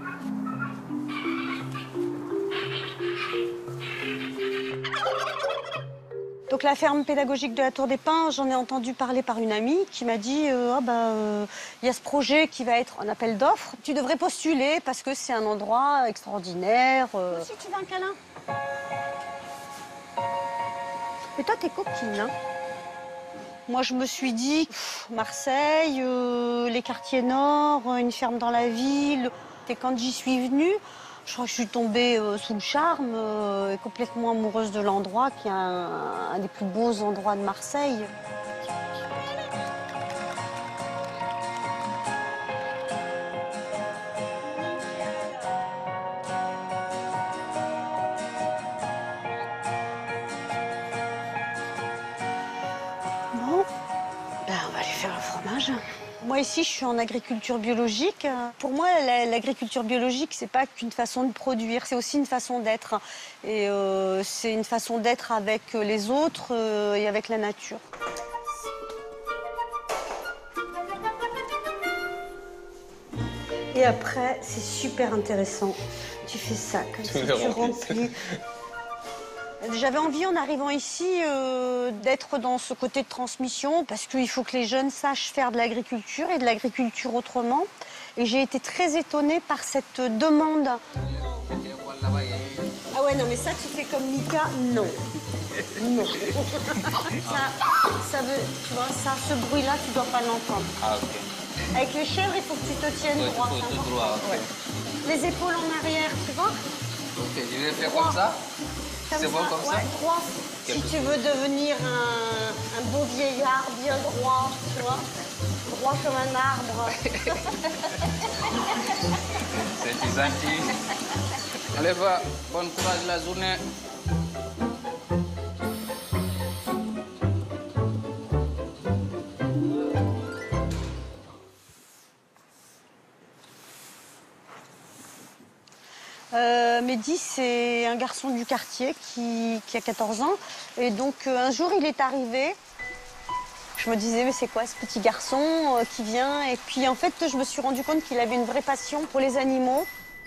Donc la ferme pédagogique de la Tour des Pins, j'en ai entendu parler par une amie qui m'a dit y a ce projet qui va être en appel d'offres. Tu devrais postuler parce que c'est un endroit extraordinaire. Si tu veux un câlin. Mais toi, t'es coquine, hein. Moi, je me suis dit, Marseille, les quartiers nord, une ferme dans la ville. Et quand j'y suis venue, je crois que je suis tombée sous le charme, complètement amoureuse de l'endroit, qui est un des plus beaux endroits de Marseille. Bon, ben on va aller faire le fromage. Moi, ici, je suis en agriculture biologique. Pour moi, l'agriculture biologique, c'est pas qu'une façon de produire, c'est aussi une façon d'être. Et c'est une façon d'être avec les autres et avec la nature. Et après, c'est super intéressant. Tu fais ça, comme ça, tu remplis. J'avais envie, en arrivant ici, d'être dans ce côté de transmission, parce qu'il faut que les jeunes sachent faire de l'agriculture et de l'agriculture autrement. Et j'ai été très étonnée par cette demande. Ah ouais, non, mais ça, tu fais comme Mika, non. Non. Ça veut, tu vois, ça, ce bruit-là, tu dois pas l'entendre. Ah, ok. Avec les chèvres, il faut que tu te tiennes droit. Ouais. Les épaules en arrière, tu vois. Ok, je vais faire comme ça. C'est bon comme ça? Ouais, droit. Si tu veux devenir un beau vieillard bien droit, tu vois. Droit comme un arbre. C'est gentil. Allez, va. Bon courage la journée. Mehdi, c'est un garçon du quartier qui a 14 ans. Et donc, un jour, il est arrivé. Je me disais, mais c'est quoi ce petit garçon qui vient? Et puis, en fait, je me suis rendu compte qu'il avait une vraie passion pour les animaux.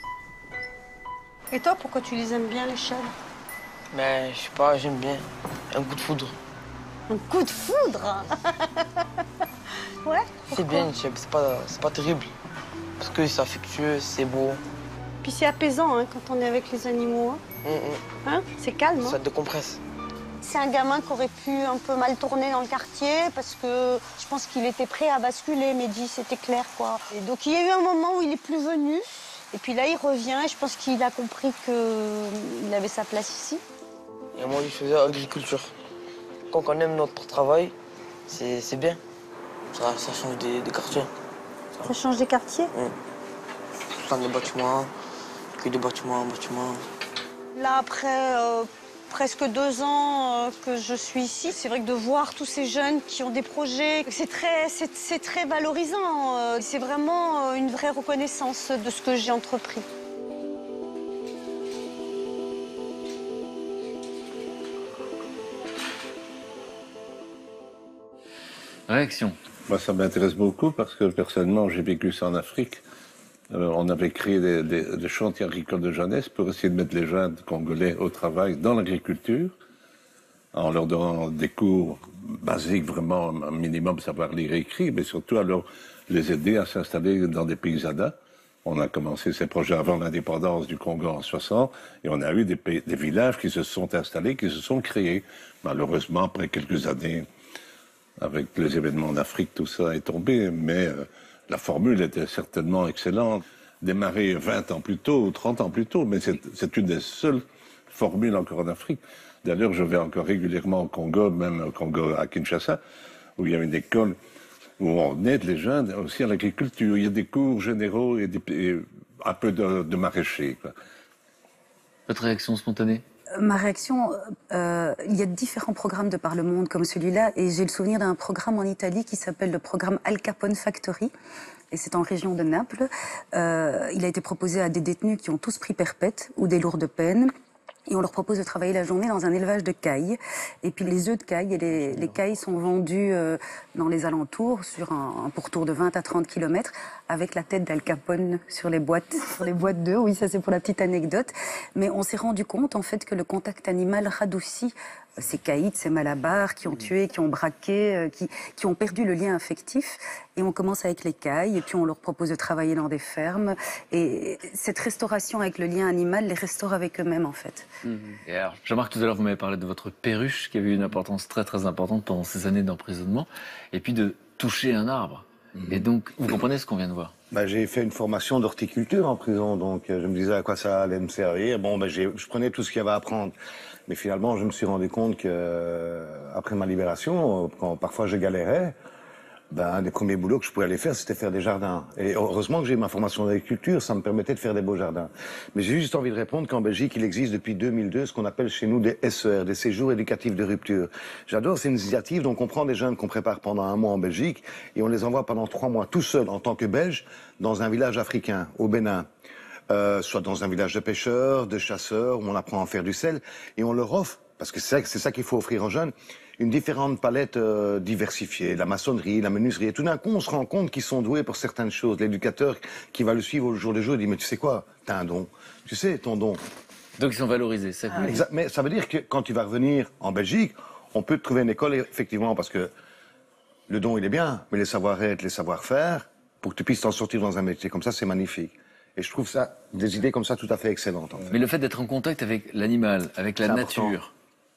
Et toi, pourquoi tu les aimes bien, les chèvres? Ben, je sais pas, j'aime bien. Un coup de foudre. Un coup de foudre? Ouais. C'est bien, une chèvre, c'est pas terrible. Parce que c'est affectueux, c'est beau. Puis c'est apaisant hein, quand on est avec les animaux. Hein, c'est calme. Ça te décompresse. C'est un gamin qui aurait pu un peu mal tourner dans le quartier parce que je pense qu'il était prêt à basculer, Mehdi, c'était clair quoi. Et donc il y a eu un moment où il est plus venu. Et puis là, il revient et je pense qu'il a compris qu'il avait sa place ici. Et moi, je faisais agriculture. Quand on aime notre travail, c'est bien. Ça change des quartiers. Ça change des quartiers? Dans les bâtiments, que des bâtiments. Là, après presque 2 ans que je suis ici, c'est vrai que de voir tous ces jeunes qui ont des projets, c'est très valorisant. C'est vraiment une vraie reconnaissance de ce que j'ai entrepris. Réaction. Moi, ça m'intéresse beaucoup parce que personnellement, j'ai vécu ça en Afrique. On avait créé des chantiers agricoles de jeunesse pour essayer de mettre les jeunes congolais au travail dans l'agriculture, en leur donnant des cours basiques, vraiment un minimum savoir lire et écrire, mais surtout à les aider à s'installer dans des paysanats. On a commencé ces projets avant l'indépendance du Congo en 60, et on a eu des villages qui se sont installés, qui se sont créés. Malheureusement, après quelques années, avec les événements en Afrique, tout ça est tombé, mais la formule était certainement excellente. Démarrer 20 ans plus tôt ou 30 ans plus tôt, mais c'est une des seules formules encore en Afrique. D'ailleurs, je vais encore régulièrement au Congo, même au Congo à Kinshasa, où il y a une école où on aide les jeunes aussi à l'agriculture. Il y a des cours généraux et un peu de maraîcher. Votre réaction spontanée? Ma réaction, il y a différents programmes de par le monde comme celui-là, et j'ai le souvenir d'un programme en Italie qui s'appelle le programme Al Capone Factory, et c'est en région de Naples. Il a été proposé à des détenus qui ont tous pris perpète ou des lourdes peines. Et on leur propose de travailler la journée dans un élevage de cailles. Et puis les œufs de cailles et les cailles sont vendus dans les alentours sur un pourtour de 20 à 30 km avec la tête d'Al Capone sur les boîtes d'œufs. Oui, ça c'est pour la petite anecdote. Mais on s'est rendu compte en fait que le contact animal radoucit ces caïds, ces malabars qui ont tué, qui ont braqué, qui ont perdu le lien affectif. Et on commence avec les cailles, et puis on leur propose de travailler dans des fermes. Et cette restauration avec le lien animal les restaure avec eux-mêmes, en fait. Et alors, Jean-Marc, tout à l'heure, vous m'avez parlé de votre perruche, qui avait eu une importance très très importante pendant ces années d'emprisonnement, et puis de toucher un arbre. Et donc, vous comprenez ce qu'on vient de voir? J'ai fait une formation d'horticulture en prison, donc je me disais à quoi ça allait me servir. Je prenais tout ce qu'il y avait à apprendre. Mais finalement, je me suis rendu compte que après ma libération, quand parfois je galérais, un des premiers boulots que je pouvais aller faire, c'était faire des jardins. Et heureusement que j'ai ma formation d'agriculture, ça me permettait de faire des beaux jardins. Mais j'ai juste envie de répondre qu'en Belgique, il existe depuis 2002 ce qu'on appelle chez nous des SER, des séjours éducatifs de rupture. J'adore ces initiatives, donc on prend des jeunes qu'on prépare pendant 1 mois en Belgique et on les envoie pendant 3 mois tout seuls en tant que Belges dans un village africain, au Bénin. Soit dans un village de pêcheurs, de chasseurs, où on apprend à faire du sel, et on leur offre, parce que c'est ça qu'il faut offrir aux jeunes, une différente palette diversifiée, la maçonnerie, la menuiserie, et tout d'un coup on se rend compte qu'ils sont doués pour certaines choses. L'éducateur qui va le suivre au jour le jour dit, mais tu sais quoi, t'as un don, tu sais ton don. Donc ils sont valorisés, ça. Mais ça veut dire que quand tu vas revenir en Belgique, on peut te trouver une école, effectivement, parce que le don il est bien, mais les savoir-être, les savoir-faire, pour que tu puisses t'en sortir dans un métier comme ça, c'est magnifique. Et je trouve ça, des idées comme ça tout à fait excellentes. En fait. Mais le fait d'être en contact avec l'animal, avec la nature.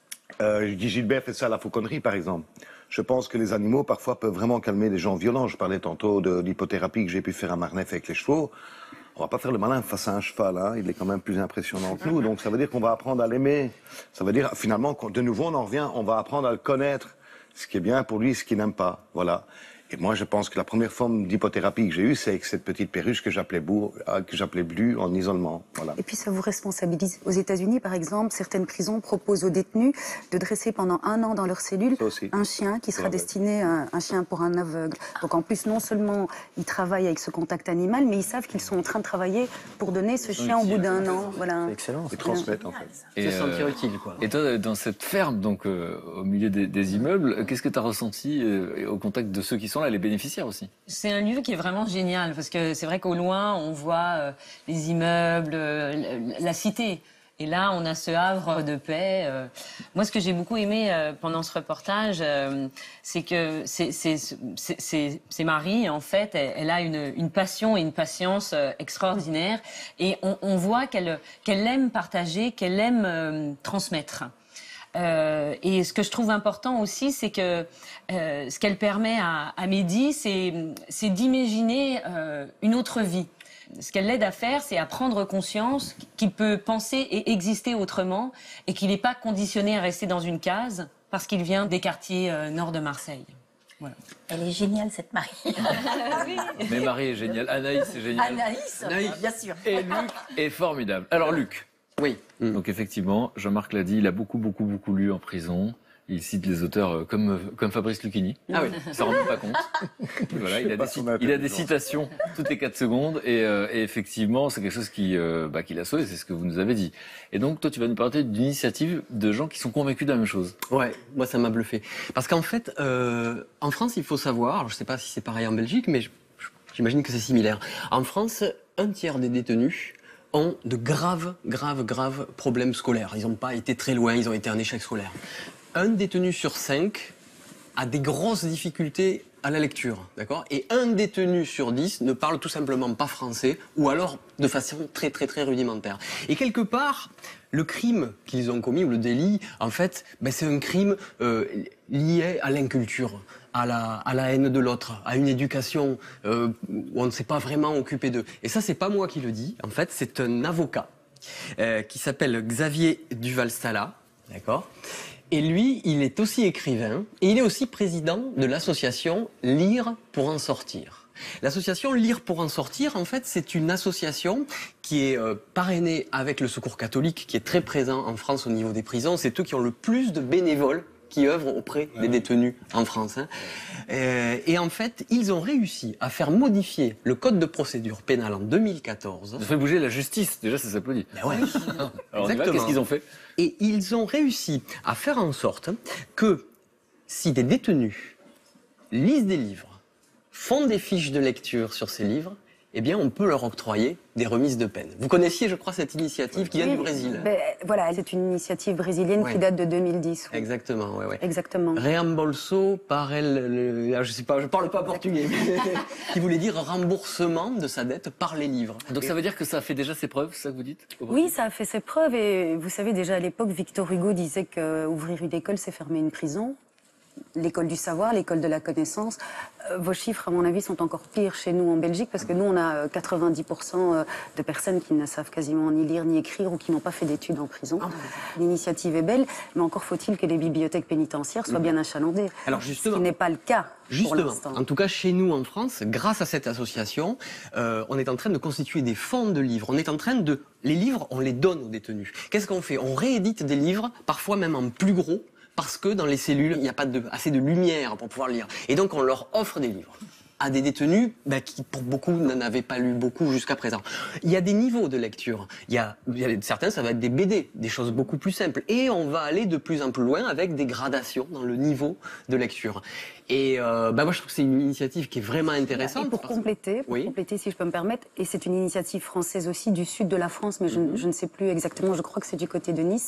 Guy Gilbert fait ça à la fauconnerie, par exemple. Je pense que les animaux, parfois, peuvent vraiment calmer les gens violents. Je parlais tantôt de l'hypothérapie que j'ai pu faire à Marneffe avec les chevaux. On va pas faire le malin face à un cheval, hein. Il est quand même plus impressionnant que nous. Donc ça veut dire qu'on va apprendre à l'aimer. Ça veut dire, finalement, de nouveau, on en revient, on va apprendre à le connaître. Ce qui est bien pour lui, ce qu'il n'aime pas. Voilà. Et moi, je pense que la première forme d'hypothérapie que j'ai eue, c'est avec cette petite perruche que j'appelais Blue en isolement. Voilà. Et puis ça vous responsabilise. Aux États-Unis, par exemple, certaines prisons proposent aux détenus de dresser pendant 1 an dans leur cellule un chien qui sera destiné à un chien pour un aveugle. Donc en plus, non seulement ils travaillent avec ce contact animal, mais ils savent qu'ils sont en train de travailler pour donner ce chien au bout d'1 an. Voilà. C'est excellent. Et transmettre, en fait. Et se sentir utile, quoi. Et toi, dans cette ferme, donc au milieu des immeubles, qu'est-ce que tu as ressenti au contact de ceux qui sont là, les bénéficiaires aussi? C'est un lieu qui est vraiment génial, parce que c'est vrai qu'au loin, on voit les immeubles, la cité. Et là, on a ce havre de paix. Moi, ce que j'ai beaucoup aimé pendant ce reportage, c'est que c'est Marie, en fait, elle a une passion et une patience extraordinaires. Et on voit qu'elle aime partager, qu'elle aime transmettre. Et ce que je trouve important aussi, c'est que ce qu'elle permet à Mehdi, c'est d'imaginer une autre vie. Ce qu'elle l'aide à faire, c'est à prendre conscience qu'il peut penser et exister autrement et qu'il n'est pas conditionné à rester dans une case parce qu'il vient des quartiers nord de Marseille. Voilà. Elle est géniale, cette Marie. Mais Marie est géniale, Anaïs est géniale. Anaïs, bien sûr. Et Luc est formidable. Alors Luc. Oui. Donc effectivement, Jean-Marc l'a dit, il a beaucoup lu en prison. Il cite les auteurs comme Fabrice Lucchini. Ah oui. Il s'en rend pas compte. Voilà, il a des citations toutes les 4 secondes et effectivement, c'est quelque chose qui l'a sauvé, c'est ce que vous nous avez dit. Et donc, toi, tu vas nous parler d'une initiative de gens qui sont convaincus de la même chose. Ouais, moi, ça m'a bluffé. Parce qu'en fait, en France, il faut savoir, alors, je ne sais pas si c'est pareil en Belgique, mais j'imagine que c'est similaire. En France, 1/3 des détenus ont de graves problèmes scolaires. Ils n'ont pas été très loin, ils ont été en échec scolaire. 1 détenu sur 5 a des grosses difficultés à la lecture, d'accord ? Et 1 détenu sur 10 ne parle tout simplement pas français, ou alors de façon très rudimentaire. Et quelque part, le crime qu'ils ont commis, ou le délit, en fait, c'est un crime lié à l'inculture, à la haine de l'autre, à une éducation où on ne s'est pas vraiment occupé d'eux. Et ça, c'est pas moi qui le dis, en fait, c'est un avocat qui s'appelle Xavier Duval-Sala, d'accord ? Et lui, il est aussi écrivain et il est aussi président de l'association Lire pour en sortir. L'association Lire pour en sortir, en fait, c'est une association qui est parrainée avec le Secours catholique, qui est très présent en France au niveau des prisons. C'est eux qui ont le plus de bénévoles qui œuvrent auprès des détenus en France. Et en fait, ils ont réussi à faire modifier le code de procédure pénale en 2014. Ça fait bouger la justice, déjà ça s'applaudit. Ben ouais. Alors qu'est-ce qu'ils ont fait? Et ils ont réussi à faire en sorte que si des détenus lisent des livres, font des fiches de lecture sur ces livres, eh bien, on peut leur octroyer des remises de peine. Vous connaissiez, je crois, cette initiative qui vient du Brésil. Voilà, c'est une initiative brésilienne qui date de 2010. Oui. Exactement, oui. Exactement. Reembolso par je sais pas, je parle pas portugais, mais qui voulait dire remboursement de sa dette par les livres. Donc ça veut dire que ça a fait déjà ses preuves, c'est ça que vous dites? Oui, ça a fait ses preuves. Et vous savez, déjà à l'époque, Victor Hugo disait qu'ouvrir une école, c'est fermer une prison. L'école du savoir, l'école de la connaissance. Vos chiffres, à mon avis, sont encore pires chez nous en Belgique parce que nous, on a 90% de personnes qui ne savent quasiment ni lire ni écrire ou qui n'ont pas fait d'études en prison. L'initiative est belle, mais encore faut-il que les bibliothèques pénitentiaires soient bien achalandées. Alors justement, ce qui n'est pas le cas pour l'instant. En tout cas, chez nous en France, grâce à cette association, on est en train de constituer des fonds de livres. On est en train de... Les livres, on les donne aux détenus. Qu'est-ce qu'on fait? On réédite des livres, parfois même en plus gros, parce que dans les cellules, il n'y a pas assez de lumière pour pouvoir lire. Et donc, on leur offre des livres à des détenus qui, pour beaucoup, n'en avaient pas lu beaucoup jusqu'à présent. Il y a des niveaux de lecture. Certains, ça va être des BD, des choses beaucoup plus simples. Et on va aller de plus en plus loin avec des gradations dans le niveau de lecture. Et moi, je trouve que c'est une initiative qui est vraiment intéressante. Et pour compléter, si je peux me permettre, et c'est une initiative française aussi du sud de la France, mais je ne sais plus exactement, je crois que c'est du côté de Nice.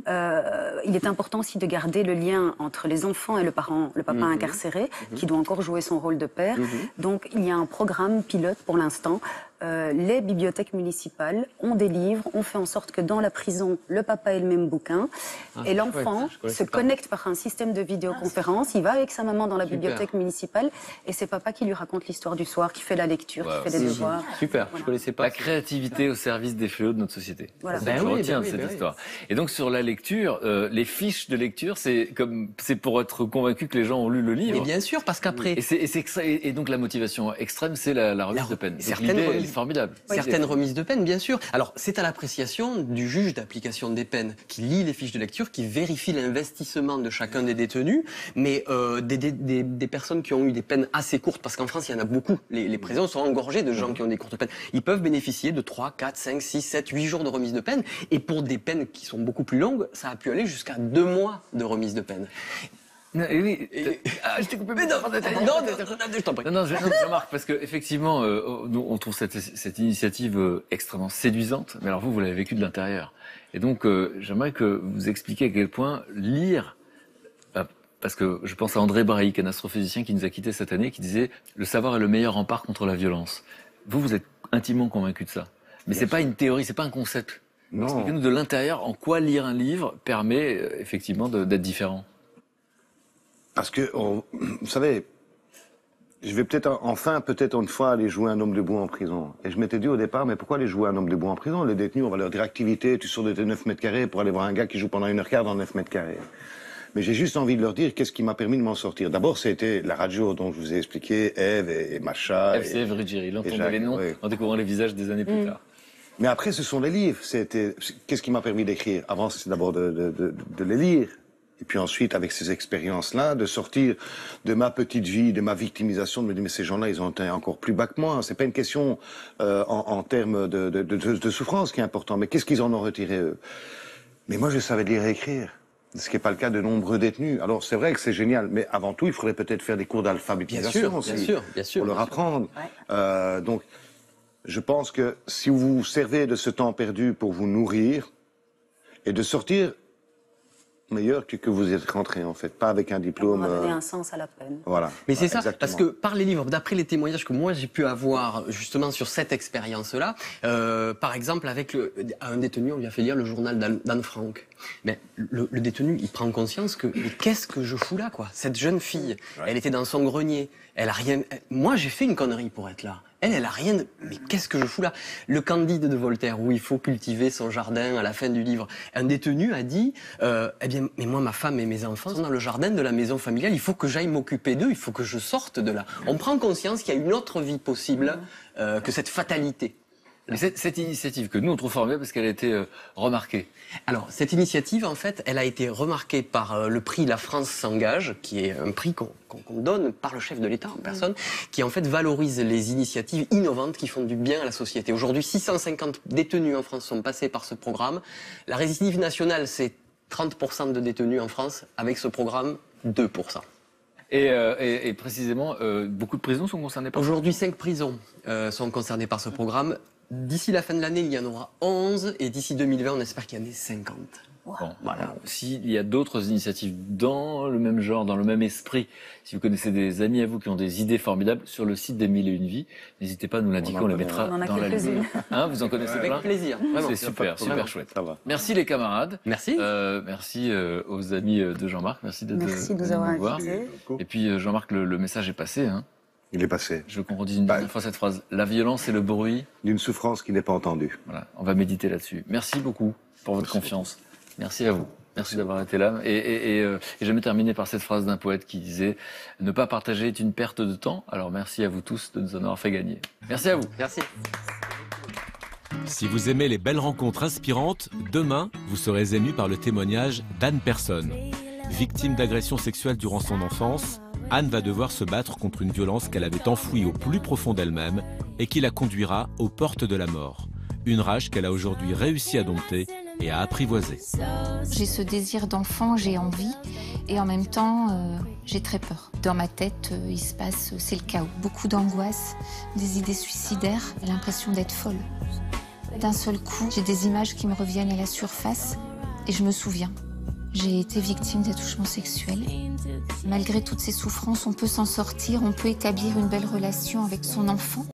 Il est important aussi de garder le lien entre les enfants et le papa incarcéré, qui doit encore jouer son rôle de père. Donc il y a un programme pilote pour l'instant les bibliothèques municipales ont des livres, on fait en sorte que dans la prison, le papa ait le même bouquin, et l'enfant se connecte par un système de vidéoconférence, il va avec sa maman dans la bibliothèque municipale, et c'est papa qui lui raconte l'histoire du soir, qui fait la lecture, qui fait les devoirs. Super, je connaissais pas. La créativité au service des fléaux de notre société. Voilà. C'est ce que je retiens de cette histoire. Et donc sur la lecture, les fiches de lecture, c'est pour être convaincu que les gens ont lu le livre. Et bien sûr, parce qu'après... Et donc la motivation extrême, c'est la remise de peine. C'est formidable. Certaines remises de peine, bien sûr. Alors, c'est à l'appréciation du juge d'application des peines qui lit les fiches de lecture, qui vérifie l'investissement de chacun des détenus, mais des personnes qui ont eu des peines assez courtes, parce qu'en France, il y en a beaucoup. Les prisons sont engorgées de gens qui ont des courtes peines. Ils peuvent bénéficier de 3, 4, 5, 6, 7, 8 jours de remise de peine. Et pour des peines qui sont beaucoup plus longues, ça a pu aller jusqu'à 2 mois de remise de peine. Non, oui, je t'ai coupé. Mais non, je t'en prie. Non, je remarque, parce qu'effectivement, nous, on trouve cette initiative extrêmement séduisante, mais alors vous l'avez vécu de l'intérieur. Et donc, j'aimerais que vous expliquiez à quel point lire, parce que je pense à André Braic, un astrophysicien qui nous a quittés cette année, qui disait « Le savoir est le meilleur rempart contre la violence ». Vous êtes intimement convaincu de ça. Mais c'est pas une théorie, c'est pas un concept. Expliquez-nous de l'intérieur en quoi lire un livre permet effectivement d'être différent. Parce que, vous savez, je vais peut-être une fois aller jouer un homme debout en prison. Et je m'étais dit au départ, mais pourquoi aller jouer un homme debout en prison? Les détenus, on va leur dire activité, tu sors de tes 9 mètres carrés pour aller voir un gars qui joue pendant 1h15 dans 9 mètres carrés. Mais j'ai juste envie de leur dire qu'est-ce qui m'a permis de m'en sortir. D'abord, c'était la radio dont je vous ai expliqué, Ève et Macha. Ève, c'est Ève Ruggieri, l'entendait les noms en découvrant les visages des années plus tard. Mais après, ce sont les livres. Qu'est-ce qui m'a permis d'écrire? Avant, c'est d'abord de les lire. Et puis ensuite, avec ces expériences-là, de sortir de ma petite vie, de ma victimisation, de me dire, mais ces gens-là, ils ont été encore plus bas que moi. C'est pas une question en termes de souffrance qui est important, mais qu'est-ce qu'ils en ont retiré, eux? Mais moi, je savais lire et écrire, ce qui n'est pas le cas de nombreux détenus. Alors, c'est vrai que c'est génial, mais avant tout, il faudrait peut-être faire des cours d'alphabétisation aussi, bien sûr, pour leur apprendre. Donc, je pense que si vous vous servez de ce temps perdu pour vous nourrir et de sortir meilleur que vous êtes rentré, en fait, pas avec un diplôme. On va donner un sens à la peine. Voilà. Mais c'est ça, exactement. parce que par les livres, d'après les témoignages que moi j'ai pu avoir justement sur cette expérience-là, par exemple avec un détenu, on lui a fait lire le journal d'Anne Frank. Mais le détenu, il prend conscience que mais qu'est-ce que je fous là, quoi? Cette jeune fille, elle était dans son grenier, elle a rien. Moi, j'ai fait une connerie pour être là. Elle a rien. Mais qu'est-ce que je fous là? Le Candide de Voltaire, où il faut cultiver son jardin à la fin du livre. Un détenu a dit eh bien, mais moi, ma femme et mes enfants sont dans le jardin de la maison familiale. Il faut que j'aille m'occuper d'eux. Il faut que je sorte de là. On prend conscience qu'il y a une autre vie possible que cette fatalité. Mais cette initiative que nous on trouve formidable parce qu'elle a été remarquée. Alors cette initiative en fait elle a été remarquée par le prix La France s'engage, qui est un prix qu'on donne par le chef de l'État en personne, qui en fait valorise les initiatives innovantes qui font du bien à la société. Aujourd'hui 650 détenus en France sont passés par ce programme. La récidive nationale c'est 30% de détenus en France, avec ce programme 2%. Et précisément, beaucoup de prisons sont concernées par ça. Aujourd'hui 5 prisons sont concernées par ce programme. D'ici la fin de l'année, il y en aura 11 et d'ici 2020, on espère qu'il y en ait 50. Bon, voilà. S'il y a d'autres initiatives dans le même genre, dans le même esprit, si vous connaissez des amis à vous qui ont des idées formidables, sur le site des 1001 Vies, n'hésitez pas à nous l'indiquer, on les mettra dans la liste. Hein, vous en connaissez plein? Avec plaisir. C'est super, super chouette. Ça va. Merci les camarades. Merci. Merci aux amis de Jean-Marc. Merci de nous avoir invités. Et puis Jean-Marc, le message est passé. Hein. Il est passé. Je veux qu'on redise une dernière fois cette phrase. La violence et le bruit d'une souffrance qui n'est pas entendue. Voilà, on va méditer là-dessus. Merci beaucoup pour votre confiance. Merci à vous. Merci d'avoir été là. Et j'aimais terminer par cette phrase d'un poète qui disait « Ne pas partager est une perte de temps ». Alors merci à vous tous de nous en avoir fait gagner. Merci à vous. Merci. Si vous aimez les belles rencontres inspirantes, demain, vous serez ému par le témoignage d'Anne Persson. Victime d'agressions sexuelles durant son enfance, Anne va devoir se battre contre une violence qu'elle avait enfouie au plus profond d'elle-même et qui la conduira aux portes de la mort. Une rage qu'elle a aujourd'hui réussi à dompter et à apprivoiser. J'ai ce désir d'enfant, j'ai envie et en même temps, j'ai très peur. Dans ma tête, il se passe, c'est le chaos. Beaucoup d'angoisse, des idées suicidaires, l'impression d'être folle. D'un seul coup, j'ai des images qui me reviennent à la surface et je me souviens. J'ai été victime d'attouchements sexuels. Malgré toutes ces souffrances, on peut s'en sortir, on peut établir une belle relation avec son enfant.